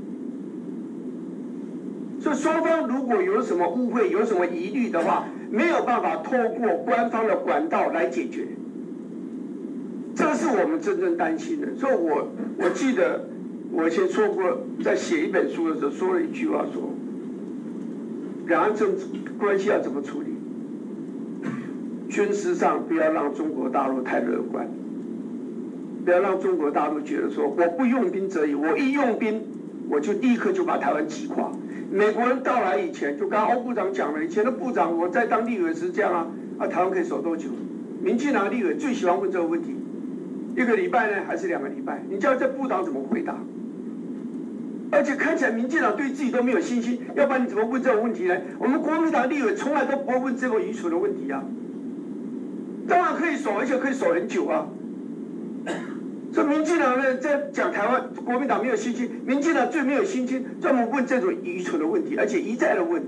所以双方如果有什么误会、有什么疑虑的话，没有办法透过官方的管道来解决，这是我们真正担心的。所以我记得我以前说过，在写一本书的时候说了一句话说，两岸政治关系要怎么处理？军事上不要让中国大陆太乐观，不要让中国大陆觉得说我不用兵则已，我一用兵我就立刻就把台湾击垮。美国人到来以前，就刚刚欧部长讲了，以前的部长我在当立委是这样啊，台湾可以守多久？民进党立委最喜欢问这个问题，1个礼拜呢还是2个礼拜？你叫这部长怎么回答？而且看起来民进党对自己都没有信心，要不然你怎么问这种问题呢？我们国民党立委从来都不会问这个愚蠢的问题啊！当然可以守，而且可以守很久啊。所以民进党呢在讲台湾国民党没有信心，民进党最没有信心，专门问这种愚蠢的问题，而且一再的问。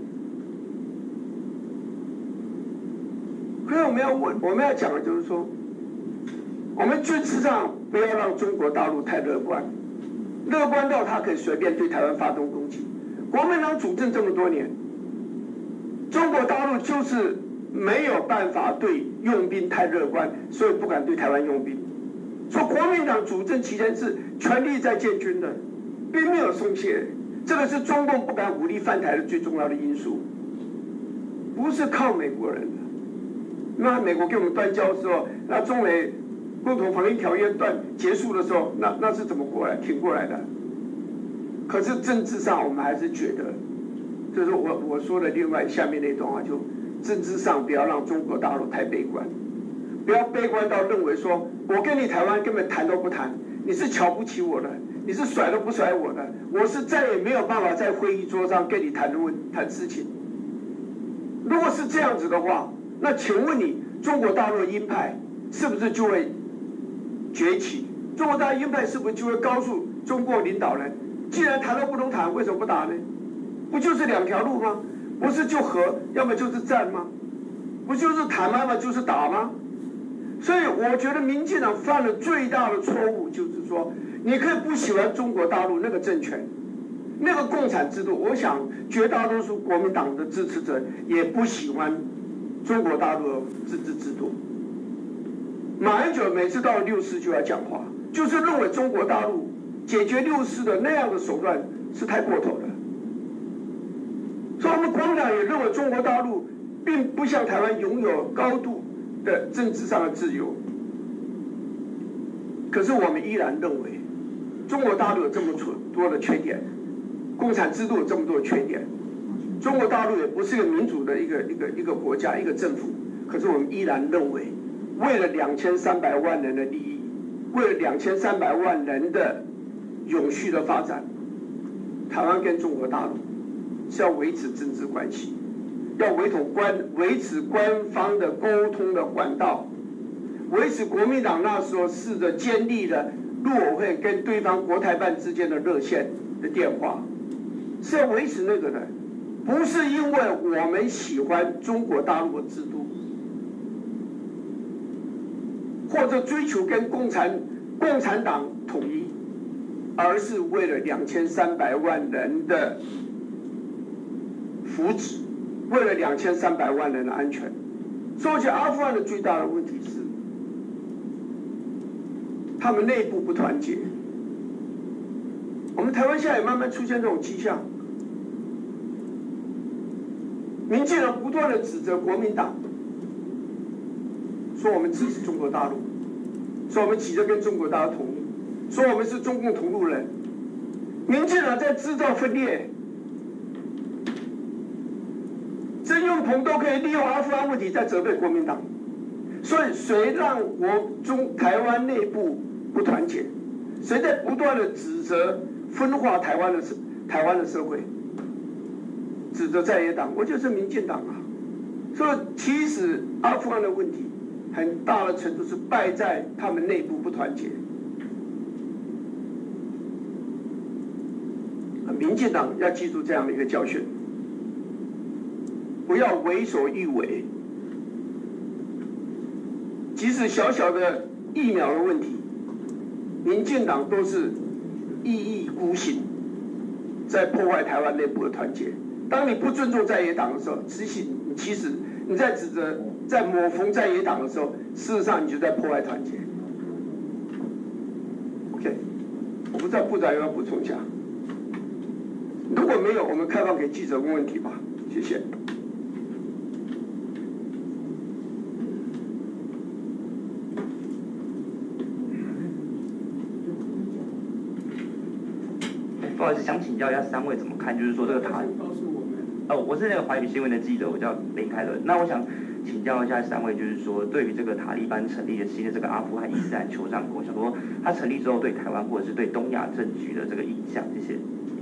所以我们要讲的就是说，我们军事上不要让中国大陆太乐观，乐观到他可以随便对台湾发动攻击。国民党主政这么多年，中国大陆就是没有办法对用兵太乐观，所以不敢对台湾用兵。说国民党主政期间是全力在建军的，并没有松懈，这个是中共不敢武力犯台的最重要的因素，不是靠美国人的。那美国给我们断交的时候，那中美共同防御条约结束的时候，那是怎么挺过来的？可是政治上我们还是觉得，就是我说的另外下面那段话，就政治上不要让中国大陆太悲观。不要悲观到认为说，我跟你台湾根本谈都不谈，你是瞧不起我的，你是甩都不甩我的，我是再也没有办法在会议桌上跟你谈事情。如果是这样子的话，那请问你，中国大陆的鹰派是不是就会崛起？中国大陆鹰派是不是就会告诉中国领导人，既然谈都不能谈，为什么不打呢？不就是2条路吗？不是就和，要么就是战吗？不就是谈吗？要么就是打吗？所以我觉得民进党犯了最大的错误，就是说，你可以不喜欢中国大陆那个政权，那个共产制度。我想绝大多数国民党的支持者也不喜欢中国大陆的自治制度。马英九每次到了6·4就要讲话，就是认为中国大陆解决6·4的那样的手段是太过头了。所以我们国民党也认为中国大陆并不像台湾拥有高度的政治上的自由，可是我们依然认为，中国大陆有这么多的缺点，共产制度有这么多的缺点，中国大陆也不是一个民主的一个国家一个政府，可是我们依然认为，为了2300万人的利益，为了2300万人的永续的发展，台湾跟中国大陆是要维持政治关系。要维持官方的沟通的管道，维持国民党那时候试着建立了陆委会跟对方国台办之间的热线的电话，是要维持那个的，不是因为我们喜欢中国大陆的制度，或者追求跟共产党统一，而是为了2300万人的福祉。为了2300万人的安全，所以我觉得阿富汗的最大的问题是，他们内部不团结。我们台湾现在也慢慢出现这种迹象，民进党不断的指责国民党，说我们支持中国大陆，说我们急着跟中国大陆统一，说我们是中共同路人。民进党在制造分裂。曾运鹏都可以利用阿富汗问题在责备国民党，所以谁让台湾内部不团结，谁在不断的指责分化台湾的社会，指责在野党，我就是民进党啊。所以其实阿富汗的问题很大的程度是败在他们内部不团结。民进党要记住这样的一个教训。不要为所欲为，即使小小的疫苗的问题，民进党都是一意孤行，在破坏台湾内部的团结。当你不尊重在野党的时候，其实你在指责、在抹逢在野党的时候，事实上你就在破坏团结。OK， 我不知道部长有没有补充一下？如果没有，我们开放给记者问问题吧。谢谢。 不好意思，想请教一下3位怎么看？就是说这个塔，我是那个华语新闻的记者，我叫林凯伦。那我想请教一下3位，就是说对于这个塔利班成立的新的这个阿富汗伊斯兰酋长国，想说它成立之后对台湾或者是对东亚政局的这个影响，谢谢。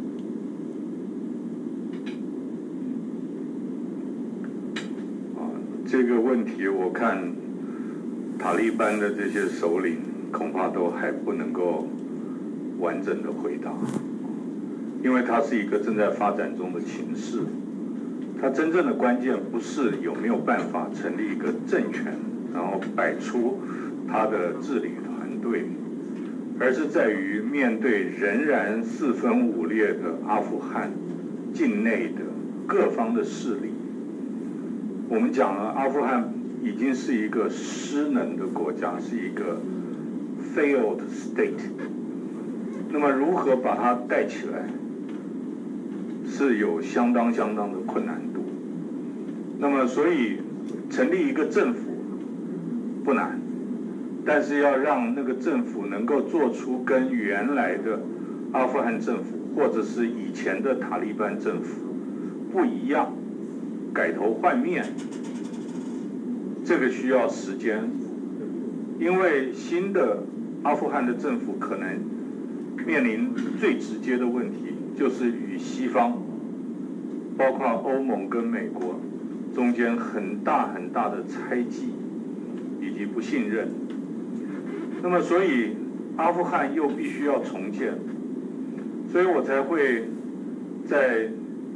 这个问题我看塔利班的这些首领恐怕都还不能够完整的回答，因为它是一个正在发展中的情势。它真正的关键不是有没有办法成立一个政权，然后摆出它的治理团队，而是在于面对仍然四分五裂的阿富汗境内的各方的势力。我们讲了，阿富汗已经是一个失能的国家，是一个 failed state。那么如何把它带起来，是有相当的困难度。那么所以成立一个政府不难，但是要让那个政府能够做出跟原来的阿富汗政府或者是以前的塔利班政府不一样，改头换面，这个需要时间，因为新的阿富汗的政府可能面临最直接的问题，就是与西方，包括欧盟跟美国中间很大的猜忌以及不信任。那么所以阿富汗又必须要重建，所以我才会在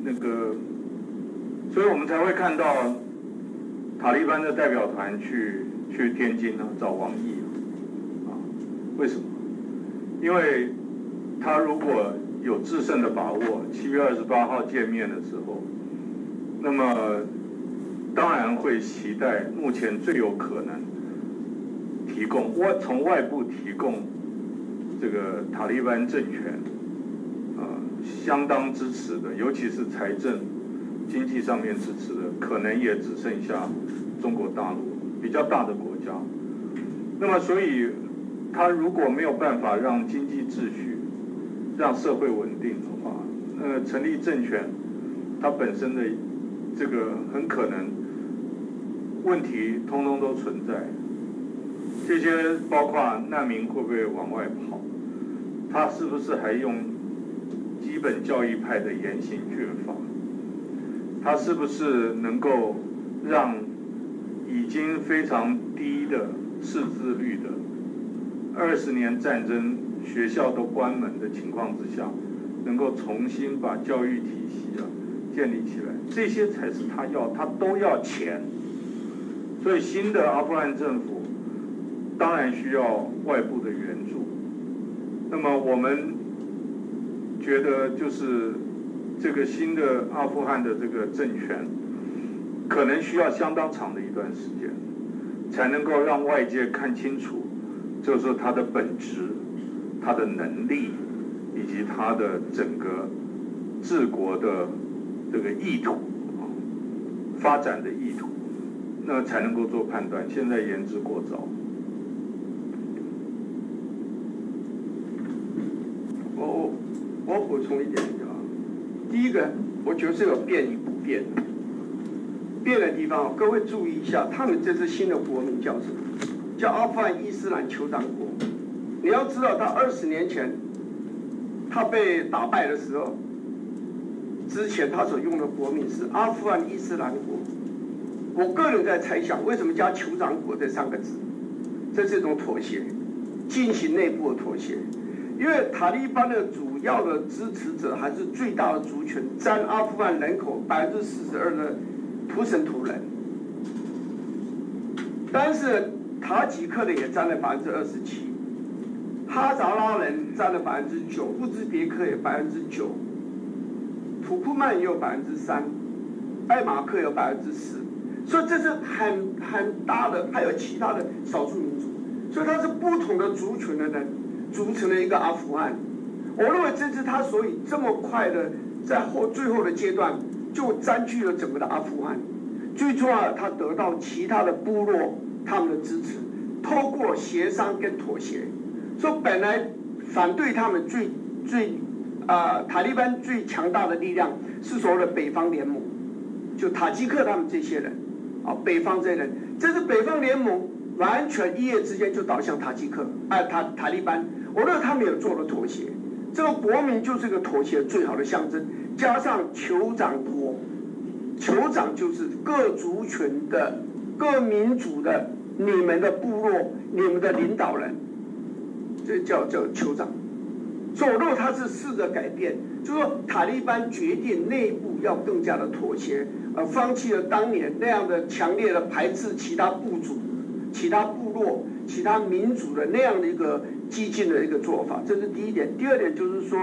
所以我们才会看到塔利班的代表团去天津呢，找王毅啊。为什么？因为他如果有制胜的把握，7月28号见面的时候，那么当然会期待目前最有可能提供从外部提供这个塔利班政权相当支持的，尤其是财政经济上面支持的，可能也只剩下中国大陆比较大的国家。那么所以他如果没有办法让经济秩序、让社会稳定的话，成立政权它本身的这个很可能问题通通都存在。这些包括难民会不会往外跑，他是不是还用基本教义派的严刑峻法，他是不是能够让已经非常低的识字率的20年战争学校都关门的情况之下，能够重新把教育体系建立起来，这些才是他都要钱。所以新的阿富汗政府当然需要外部的援助。那么我们觉得就是这个新的阿富汗的这个政权可能需要相当长的一段时间，才能够让外界看清楚，就是说它的本质、它的能力以及它的整个治国的这个意图发展的意图，那才能够做判断。现在言之过早。 我补充一点第一个，我觉得是有变与不变的。变的地方，各位注意一下，他们这次新的国名叫什么？叫阿富汗伊斯兰酋长国。你要知道，他20年前他被打败的时候，之前他所用的国名是阿富汗伊斯兰国。我个人在猜想，为什么加酋长国这3个字？这是一种妥协，进行内部的妥协。因为塔利班的主要的支持者还是最大的族群，占阿富汗人口42%的土生土人。但是塔吉克的也占了27%，哈扎拉人占了9%，乌兹别克也9%，土库曼也有3%，艾马克有4%，所以这是很大的，还有其他的少数民族，所以它是不同的族群的人组成了一个阿富汗。我认为这是他所以这么快的在最后的阶段就占据了整个的阿富汗。最重要的，他得到其他的部落他们的支持，透过协商跟妥协，所以本来反对他们塔利班最强大的力量是所谓的北方联盟，就塔吉克他们这些人，北方这些人，这是北方联盟完全一夜之间就倒向塔吉克，塔利班，我认为他们有做了妥协，这个国民就是一个妥协最好的象征，加上酋长国，酋长就是各族群的、各民族的你们的部落、你们的领导人，这叫酋长。所以，如果他是试着改變，就說塔利班決定內部要更加的妥協，放棄了當年那樣的強烈的排斥其他部族、其他部落、其他民族的那樣的一個激進的一個做法，這是第一點。第二點就是說，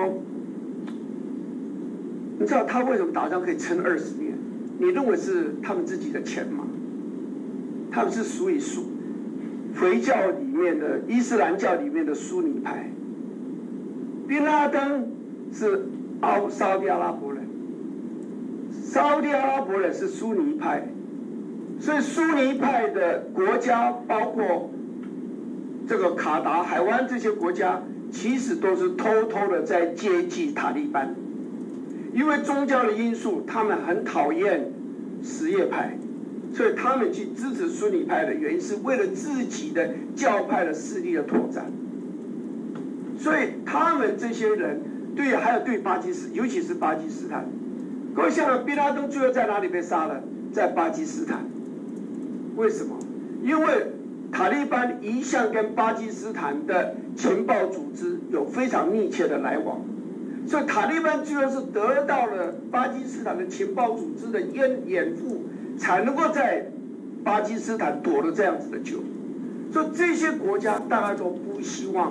你知道他為什麼打仗可以撐20年？你認為是他們自己的錢嗎？他們是屬於回教裡面的伊斯蘭教裡面的蘇尼派。賓拉登是沙特阿拉伯人，沙特阿拉伯人是苏尼派，所以苏尼派的国家包括这个卡达、海湾这些国家，其实都是偷偷的在接济塔利班，因为宗教的因素，他们很讨厌什叶派，所以他们去支持苏尼派的原因是为了自己的教派的势力的拓展。所以他们这些人还有对巴基斯坦，尤其是巴基斯坦，各位想想，宾拉登最后在哪里被杀了？在巴基斯坦。为什么？因为塔利班一向跟巴基斯坦的情报组织有非常密切的来往，所以塔利班最后是得到了巴基斯坦的情报组织的掩护，才能够在巴基斯坦躲了这样子的久。所以这些国家大概都不希望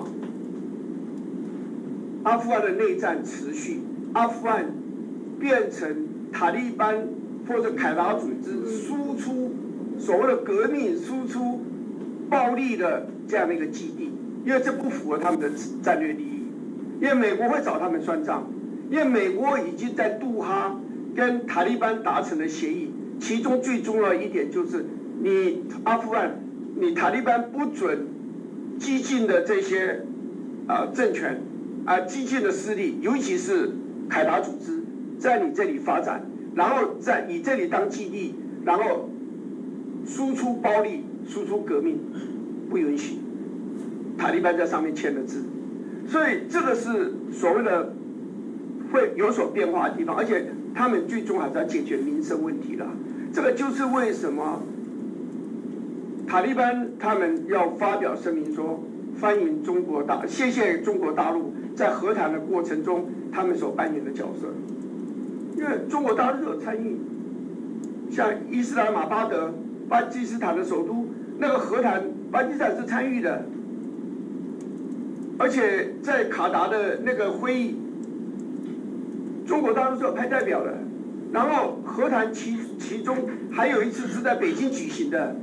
阿富汗的内战持续，阿富汗变成塔利班或者凯达组织输出所谓的革命、输出暴力的这样的一个基地，因为这不符合他们的战略利益。因为美国会找他们算账，因为美国已经在杜哈跟塔利班达成了协议，其中最重要一点就是你阿富汗，你塔利班不准激进的这些政权。激进的势力，尤其是凯达组织，在你这里发展，然后在你这里当基地，然后输出暴力、输出革命，不允许。塔利班在上面签了字，所以这个是所谓的会有所变化的地方，而且他们最终还是要解决民生问题啦。这个就是为什么塔利班他们要发表声明说，欢迎谢谢中国大陆在和谈的过程中他们所扮演的角色，因为中国大陆有参与，像伊斯兰马巴德巴基斯坦的首都那个和谈，巴基斯坦是参与的，而且在卡达的那个会议，中国大陆是有派代表的，然后和谈其中还有一次是在北京举行的，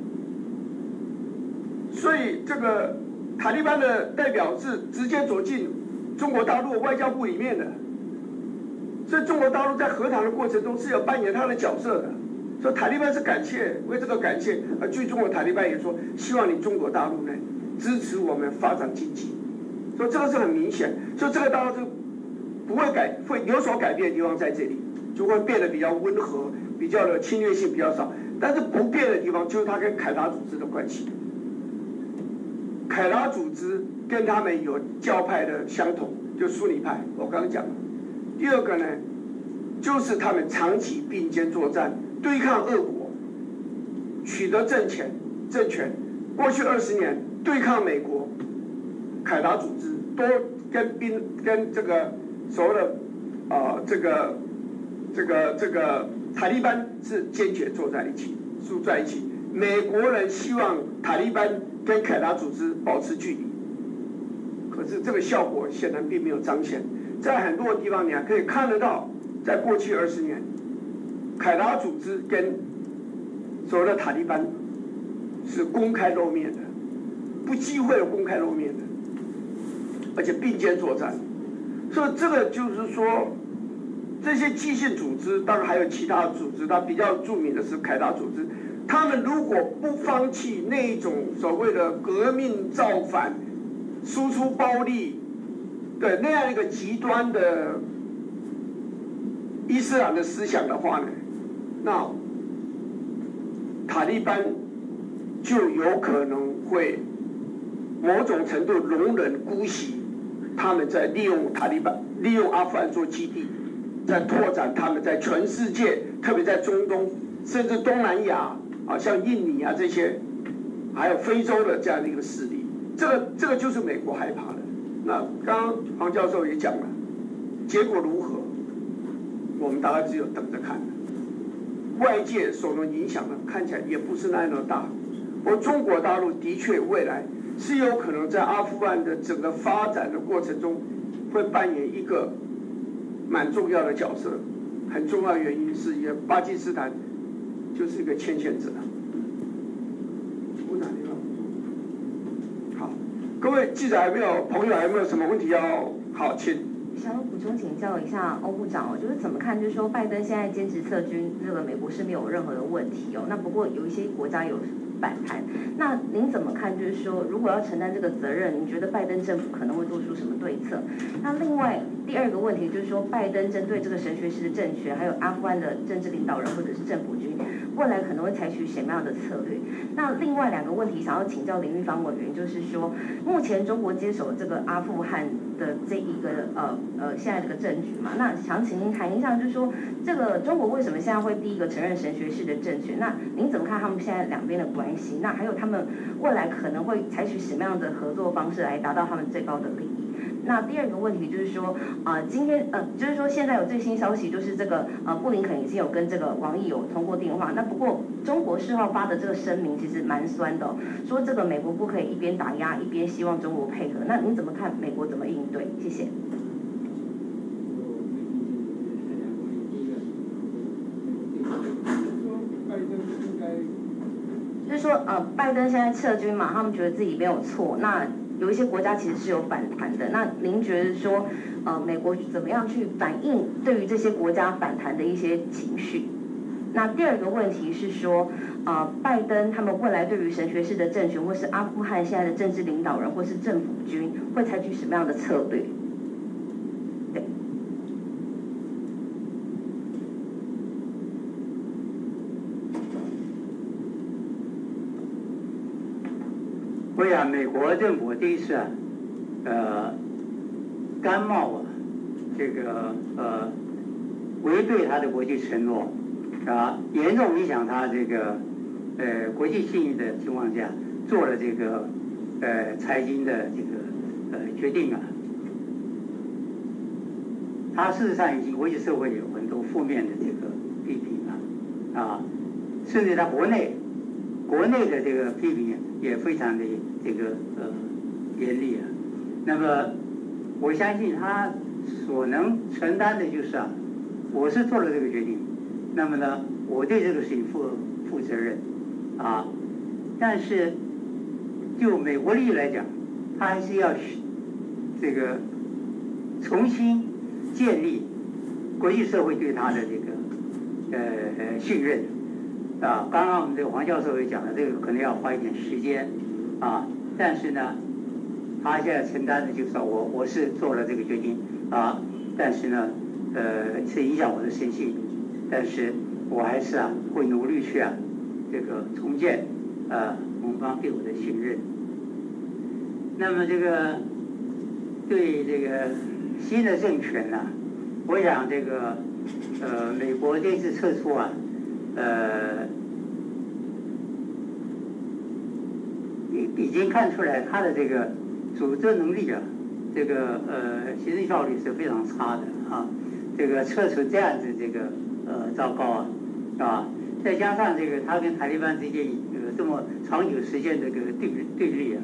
所以这个塔利班的代表是直接走进中国大陆外交部里面的，所以中国大陆在和谈的过程中是有扮演他的角色的。所以塔利班是为这个感谢，而最终的塔利班也说，希望你中国大陆呢支持我们发展经济。所以这个是很明显，所以这个大陆是不会会有所改变的地方在这里，就会变得比较温和，比较的侵略性比较少。但是不变的地方就是它跟凯达组织的关系。凯达组织跟他们有教派的相同，就苏尼派，我刚刚讲了。第二个呢，就是他们长期并肩作战，对抗俄国，取得政权。过去20年对抗美国，凯达组织都跟这个所谓的这个塔利班是坚决住在一起。 美国人希望塔利班跟凯达组织保持距离，可是这个效果显然并没有彰显。在很多地方你还可以看得到，在过去20年，凯达组织跟所谓的塔利班是公开露面的，不忌讳的公开露面的，而且并肩作战。所以这个就是说，这些激进组织，当然还有其他组织，它比较著名的是凯达组织。他们如果不放弃那一种所谓的革命造反、输出暴力，对那样一个极端的伊斯兰的思想的话呢，那塔利班就有可能会某种程度容忍姑息他们在利用阿富汗做基地，在拓展他们在全世界，特别在中东，甚至东南亚啊，像印尼啊这些，还有非洲的这样的一个势力。这个就是美国害怕的。那刚刚黄教授也讲了，结果如何，我们大概只有等着看。外界所能影响的看起来也不是那样的大。而中国大陆的确未来是有可能在阿富汗的整个发展的过程中，会扮演一个蛮重要的角色。很重要的原因是，也巴基斯坦就是一个牵线者。好，各位记者朋友还没有什么问题要？好，请。 想补充请教一下欧部长就是怎么看？就是说拜登现在坚持撤军，这个美国是没有任何的问题那不过有一些国家有反弹，那您怎么看？就是说，如果要承担这个责任，你觉得拜登政府可能会做出什么对策？那另外第二个问题就是说，拜登针对这个神学式的政权，还有阿富汗的政治领导人或者是政府军，未来可能会采取什么样的策略？那另外2个问题想要请教林玉芳委员，就是说，目前中国接手这个阿富汗的这一个现在这个政局嘛，那想请您谈一下，就是说这个中国为什么现在会第一个承认神学式的政权？那您怎么看他们现在两边的关系？那还有他们未来可能会采取什么样的合作方式来达到他们最高的利益？那第2个问题就是说，今天就是说现在有最新消息，就是这个布林肯已经有跟这个王毅有通过电话。那不过中国事后发的这个声明其实蛮酸的说这个美国不可以一边打压一边希望中国配合。那您怎么看美国怎么应对？谢谢。就是说拜登现在撤军嘛，他们觉得自己没有错。那有一些国家其实是有反弹的。那您觉得说，美国怎么样去反映对于这些国家反弹的一些情绪？那第2个问题是说，拜登他们未来对于神学式的政权，或是阿富汗现在的政治领导人，或是政府军，会采取什么样的策略？对。 我想美国政府第一次甘冒这个违背他的国际承诺严重影响他这个国际信誉的情况下，做了这个财经的这个决定他事实上已经国际社会有很多负面的这个批评甚至他国内的这个批评也非常的这个严厉那么我相信他所能承担的就是我是做了这个决定，那么呢，我对这个事情负责任但是就美国利益来讲，他还是要这个重新建立国际社会对他的这个信任刚刚我们这个黄教授也讲了，这个可能要花一点时间但是呢，他现在承担的就是我是做了这个决定但是呢是影响我的身心，但是我还是会努力去这个重建盟邦对我的信任。那么这个对这个新的政权我想这个美国这次撤出已经看出来他的这个组织能力这个行政效率是非常差的这个撤出这样子这个糟糕再加上这个他跟塔利班之间这么长久时间这个对立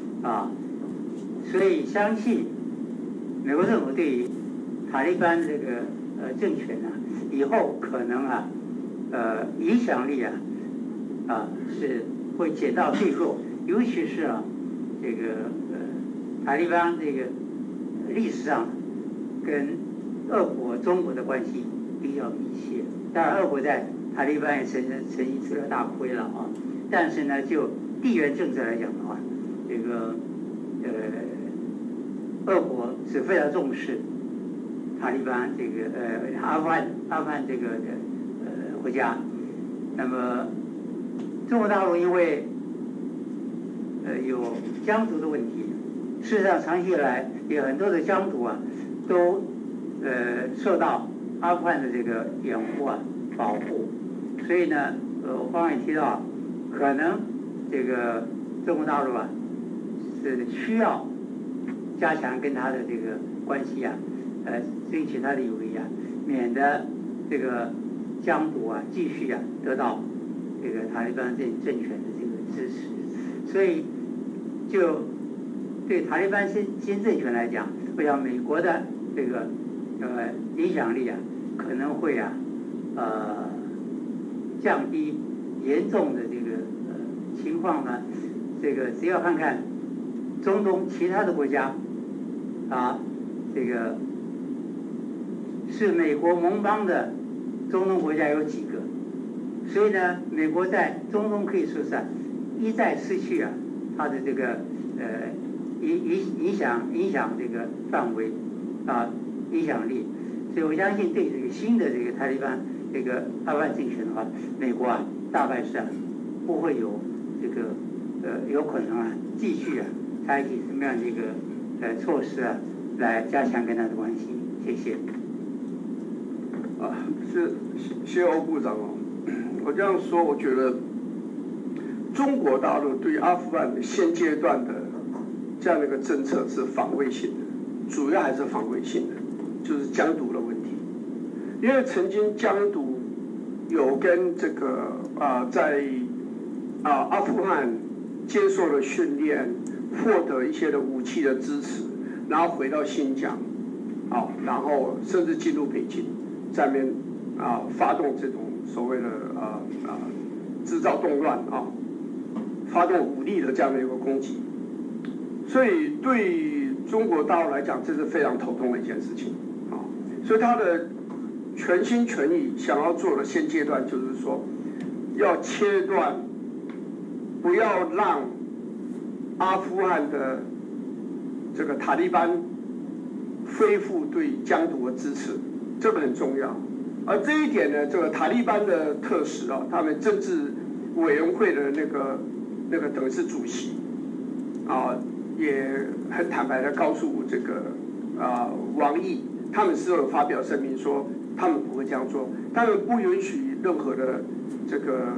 所以相信美国政府对于塔利班这个政权以后可能影响力是会减到最弱，尤其是这个塔利班这个历史上跟俄国、中国的关系比较密切。当然，俄国在塔利班也曾经吃了大亏了但是呢，就地缘政治来讲的话，这个俄国是非常重视塔利班这个阿富汗这个国家。那么中国大陆因为有疆独的问题，事实上长期以来有很多的疆独都受到阿富汗的这个掩护保护，所以呢我刚才也提到，可能这个中国大陆是需要加强跟他的这个关系争取他的友谊免得这个疆独继续得到这个塔利班政权的这个支持。所以就对塔利班新政权来讲，我想美国的这个影响力可能会降低严重的这个情况呢。这个只要看看中东其他的国家这个是美国盟邦的中东国家有几个，所以呢，美国在中东可以说是一再失去它的这个影响这个范围影响力。所以我相信对这个新的这个塔利班这个阿富汗政权的话，美国大概是不会有这个有可能继续采取什么样的一个措施来加强跟他的关系。谢谢。 谢谢欧部长我这样说，我觉得中国大陆对阿富汗的现阶段的这样的一个政策是防卫性的，主要还是防卫性的，就是疆独的问题。因为曾经疆独有跟这个在阿富汗接受了训练，获得一些的武器的支持，然后回到新疆，然后甚至进入北京，在那边发动这种所谓的制造动乱发动武力的这样的一个攻击。所以对中国大陆来讲，这是非常头痛的一件事情所以他的全心全意想要做的现阶段就是说，要切断，不要让阿富汗的这个塔利班恢复对疆独的支持，这个很重要。而这一点呢，这个塔利班的特使他们政治委员会的那个等于是主席也很坦白的告诉这个王毅，他们是有发表声明说他们不会这样做，他们不允许任何的这个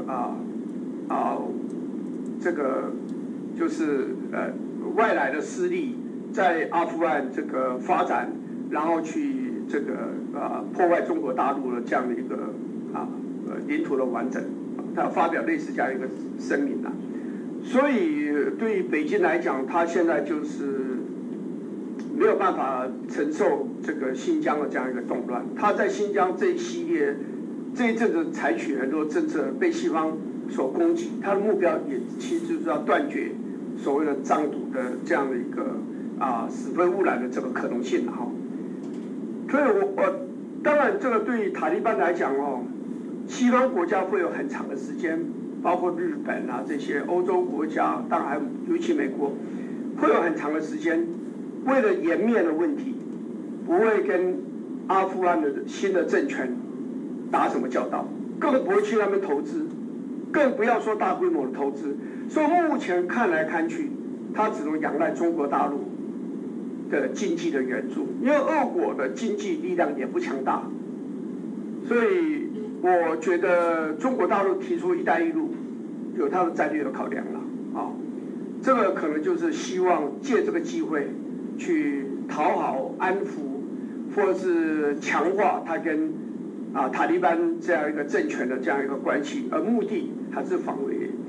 这个就是外来的势力在阿富汗这个发展，然后去这个破坏中国大陆的这样的一个领土的完整，他发表类似这样一个声明所以对于北京来讲，他现在就是没有办法承受这个新疆的这样一个动乱。他在新疆这一系列这一阵子采取很多政策被西方所攻击，他的目标也其实就是要断绝所谓的疆独的这样的一个死灰污染的这个可能性所以我当然这个对于塔利班来讲西方国家会有很长的时间，包括日本这些欧洲国家，当然还有尤其美国，会有很长的时间，为了颜面的问题，不会跟阿富汗的新的政权打什么交道，更不会去那边投资，更不要说大规模的投资。所以目前看来看去，他只能仰赖中国大陆的经济的援助，因为俄国的经济力量也不强大，所以我觉得中国大陆提出"一带一路"有它的战略的考量了这个可能就是希望借这个机会去讨好、安抚，或者是强化他跟塔利班这样一个政权的这样一个关系，而目的还是防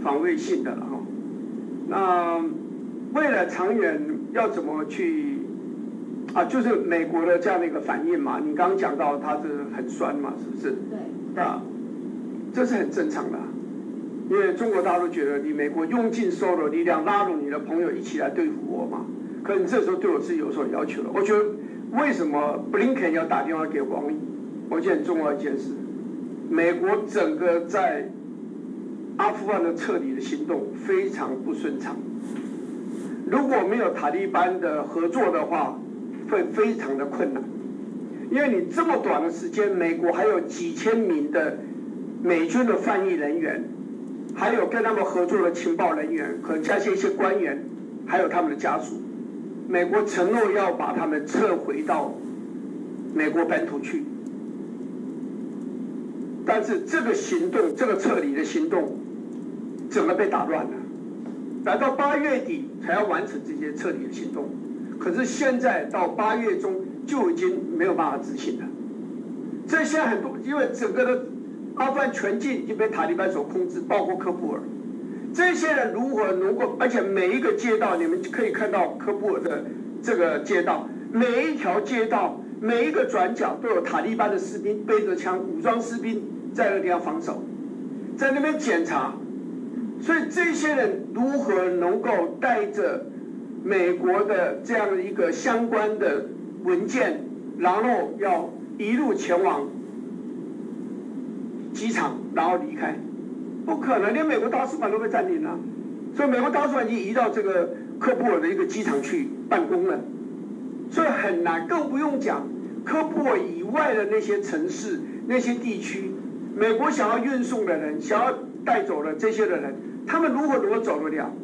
防卫性的了哈。那未来长远要怎么去就是美国的这样的一个反应嘛？你刚刚讲到它是很酸嘛，是不是？ 对。 这是很正常的，因为中国大陆觉得你美国用尽所有的力量拉拢你的朋友一起来对付我嘛，可你这时候对我是有所要求的。我觉得为什么布林肯要打电话给王毅？我觉得很重要一件事，美国整个在阿富汗的撤离的行动非常不顺畅。如果没有塔利班的合作的话，会非常的困难。因为你这么短的时间，美国还有几千名的美军的翻译人员，还有跟他们合作的情报人员，可能加上一些官员，还有他们的家属，美国承诺要把他们撤回到美国本土去。但是这个行动，这个撤离的行动，整个被打乱了。来到8月底才要完成这些撤离的行动，可是现在到8月中就已经没有办法执行了。这现在很多，因为整个的阿富汗全境已经被塔利班所控制，包括喀布尔。这些人如何能够，而且每一个街道，你们可以看到喀布尔的这个街道，每一条街道，每一个转角都有塔利班的士兵背着枪，武装士兵在那个地方防守，在那边检查。所以这些人如何能够带着美国的这样一个相关的文件，然后要一路前往机场，然后离开？不可能，连美国大使馆都被占领了。所以美国大使馆已经移到这个喀布尔的一个机场去办公了，所以很难，更不用讲喀布尔以外的那些城市、那些地区，美国想要运送的人，想要带走的这些的人，他们如何能够走得了？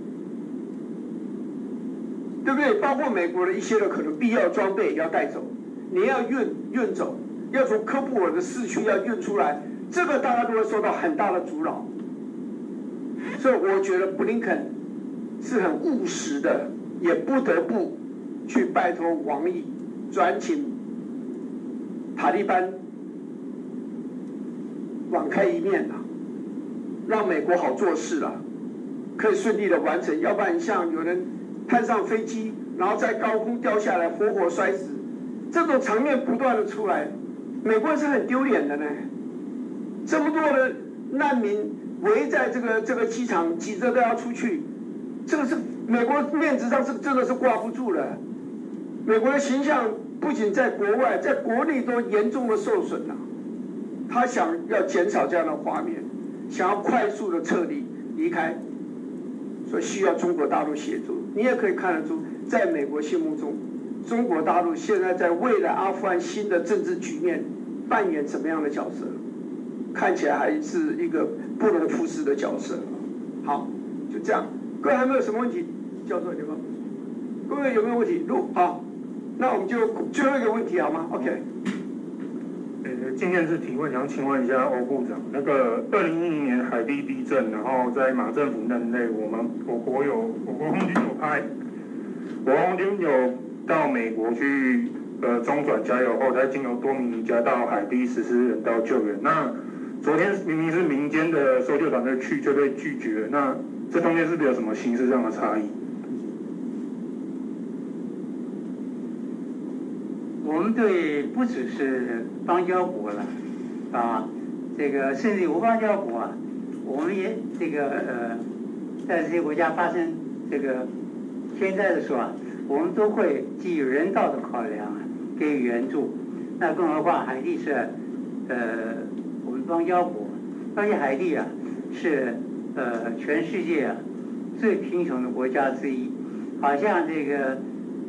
对不对？包括美国的一些的可能必要装备也要带走，你要运走，要从喀布尔的市区要运出来，这个大家都会受到很大的阻扰。所以我觉得布林肯是很务实的，也不得不去拜托王毅转请塔利班网开一面让美国好做事了，可以顺利的完成。要不然像有人攀上飞机，然后在高空掉下来，活活摔死，这种场面不断的出来，美国人是很丢脸的呢。这么多的难民围在这个机场，挤着都要出去，这个是美国面子上是真的是挂不住了。美国的形象不仅在国外，在国内都严重的受损了。他想要减少这样的画面，想要快速的撤离离开，所以需要中国大陆协助。你也可以看得出，在美国心目中，中国大陆现在在未来阿富汗新的政治局面扮演什么样的角色？看起来还是一个不容忽视的角色。好，就这样。各位还有没有什么问题？教授有没有？各位有没有问题？好，那我们就最后一个问题好吗 ？OK。 今天是提问，想请问一下欧部长，那个2010年海地地震，然后在马政府任内，我国空军有派，我空军有到美国去中转加油后，再经由多米尼加到海地实施人道救援。那昨天明明是民间的搜救团队去，就被拒绝，那这中间是不是有什么形式上的差异？ 我们对不只是邦交国了，这个甚至无邦交国我们也在这些国家发生这个天灾的时候我们都会基于人道的考量给予援助。那更何况海地是我们邦交国，而且海地是全世界最贫穷的国家之一，好像这个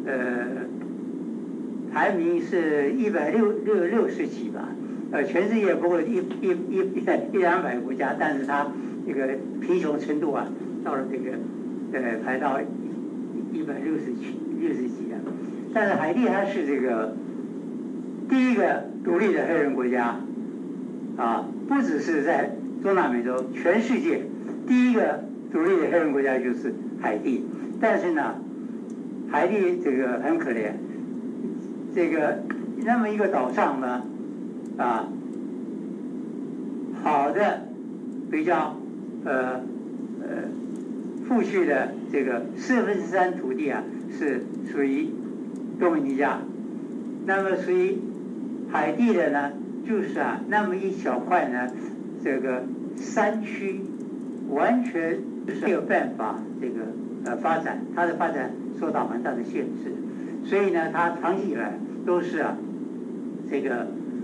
排名是160几吧，全世界不过100-200个国家，但是它这个贫穷程度到了这个排到160几但是海地它是这个第一个独立的黑人国家不只是在中南美洲，全世界第一个独立的黑人国家就是海地。但是呢，海地这个很可怜。这个那么一个岛上呢，好的比较赋区的这个3/4土地啊是属于多米尼加，那么属于海地的呢，就是啊那么一小块呢，这个山区完全是没有办法这个发展，它的发展受到很大的限制，所以呢，它长期以来都是啊这个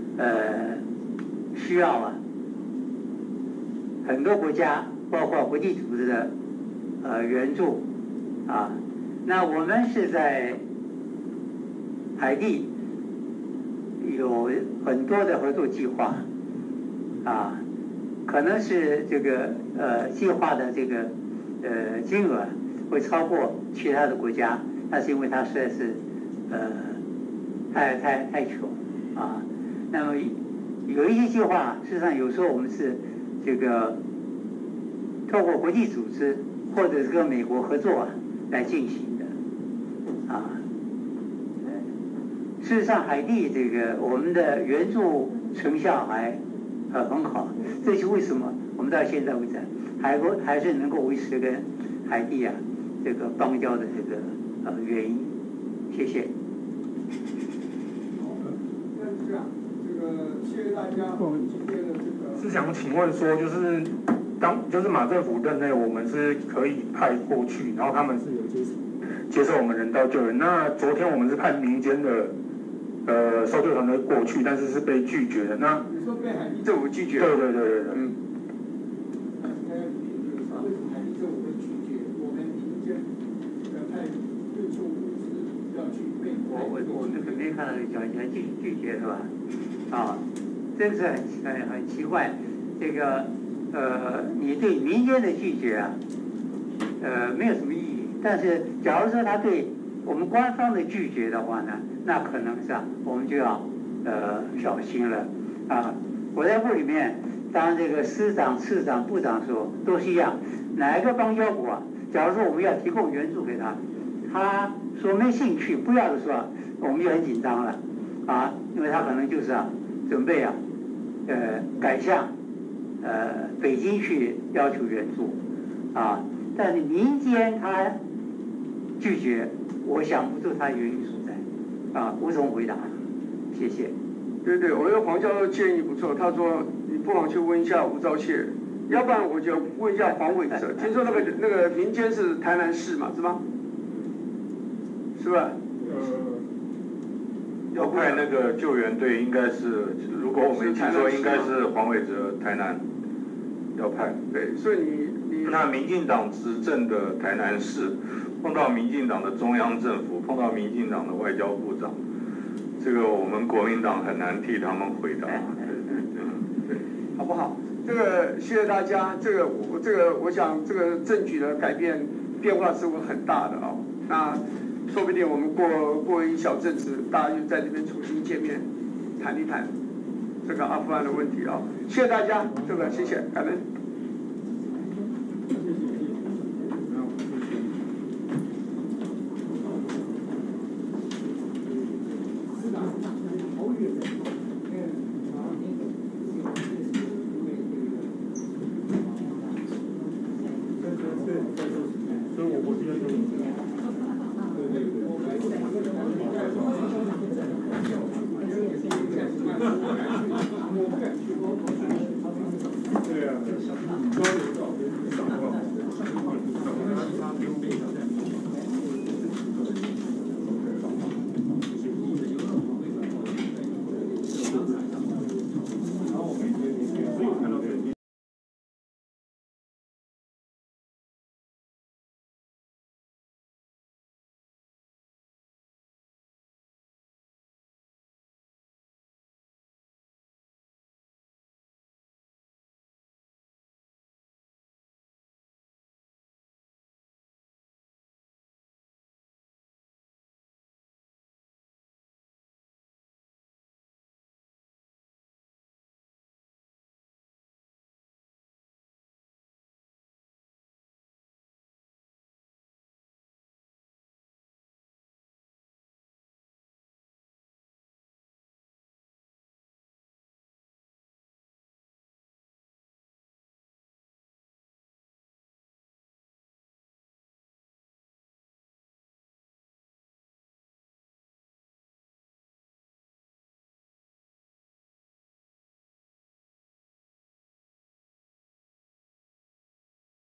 需要啊很多国家，包括国际组织的援助啊。那我们是在海地有很多的合作计划啊，可能是这个计划的这个金额会超过其他的国家，那是因为它实在是太穷啊。那么有一些计划，事实上有时候我们是这个透过国际组织或者是跟美国合作来进行的啊。事实上，海地这个我们的援助成效还很好，这是为什么我们到现在为止还是能够维持跟海地啊这个邦交的这个原因。谢谢。 好的，那这样，这个谢谢大家今天的这个。 是想请问说，就是马政府任内，我们是可以派过去，然后他们是有接受我们人道救援。那昨天我们是派民间的搜救团队过去，但是是被拒绝的。那你说被海地政府拒绝？ 对。 为什么海地政府会拒绝我们民间派运送物资要去美国？ 我那个没看到这个消息，还拒绝是吧？啊，真是很奇怪。这个你对民间的拒绝啊，没有什么意义。但是假如说他对我们官方的拒绝的话呢，那可能是我们就要小心了啊。我在部里面当这个师长、次长、部长的时候都是一样，哪一个邦交国啊，假如说我们要提供援助给他，他说没兴趣，不要的时候我们就很紧张了啊，因为他可能就是准备改向北京去要求援助啊，但是民间他拒绝，我想不出他原因所在啊，无从回答。谢谢。 对，我觉得黄教授建议不错。他说你不妨去问一下吴钊燮，要不然我就问一下黄伟哲。听说那个民间是台南市嘛，是吗？是吧？ 要派那个救援队应该是，如果我没记错，应该是黄伟哲台南要派。 对，所以你那民进党执政的台南市，碰到民进党的中央政府，碰到民进党的外交部长。这个我们国民党很难替他们回答，对， 好不好？这个谢谢大家。这个我想这个政局的改变变化是会很大的哦。那说不定我们过一小阵子，大家就在这边重新见面，谈一谈这个阿富汗的问题啊。谢谢大家，这个谢谢，感恩。